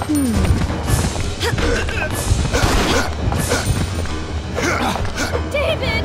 David!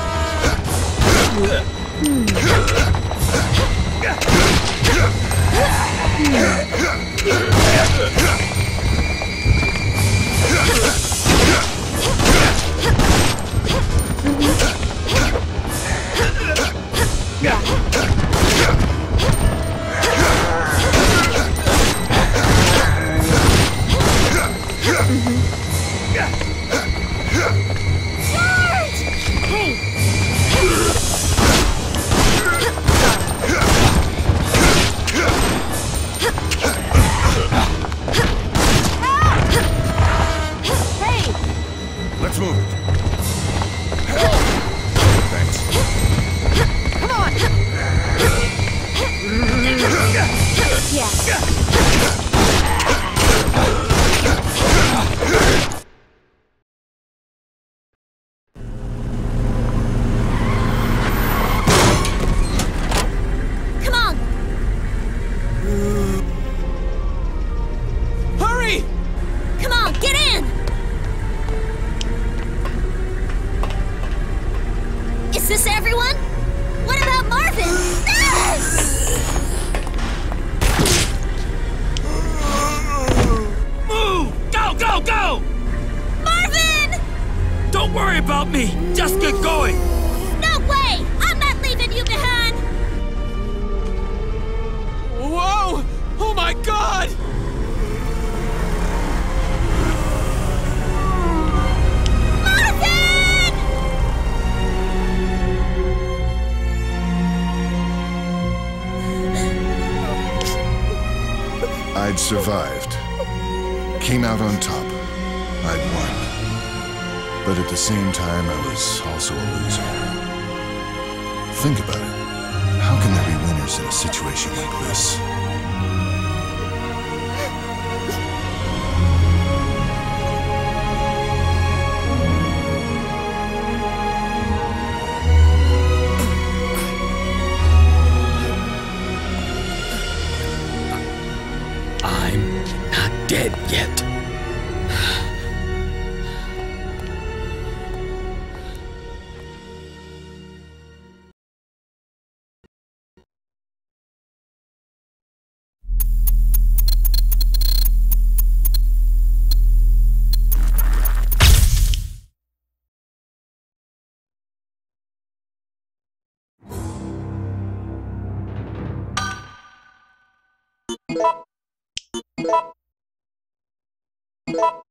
Let's move it. Thanks. Come on! Yeah. Come on! Hurry! Come on, get in! Is this everyone? What about Marvin? Ah! Move! Go, go, go! Marvin! Don't worry about me. Just get going. No way! I'm not leaving you behind! Whoa! Oh my God! Marvin! I'd survived. Came out on top. I'd won. But at the same time, I was also a loser. Think about it. How can there be winners in a situation like this? I'm not dead yet. You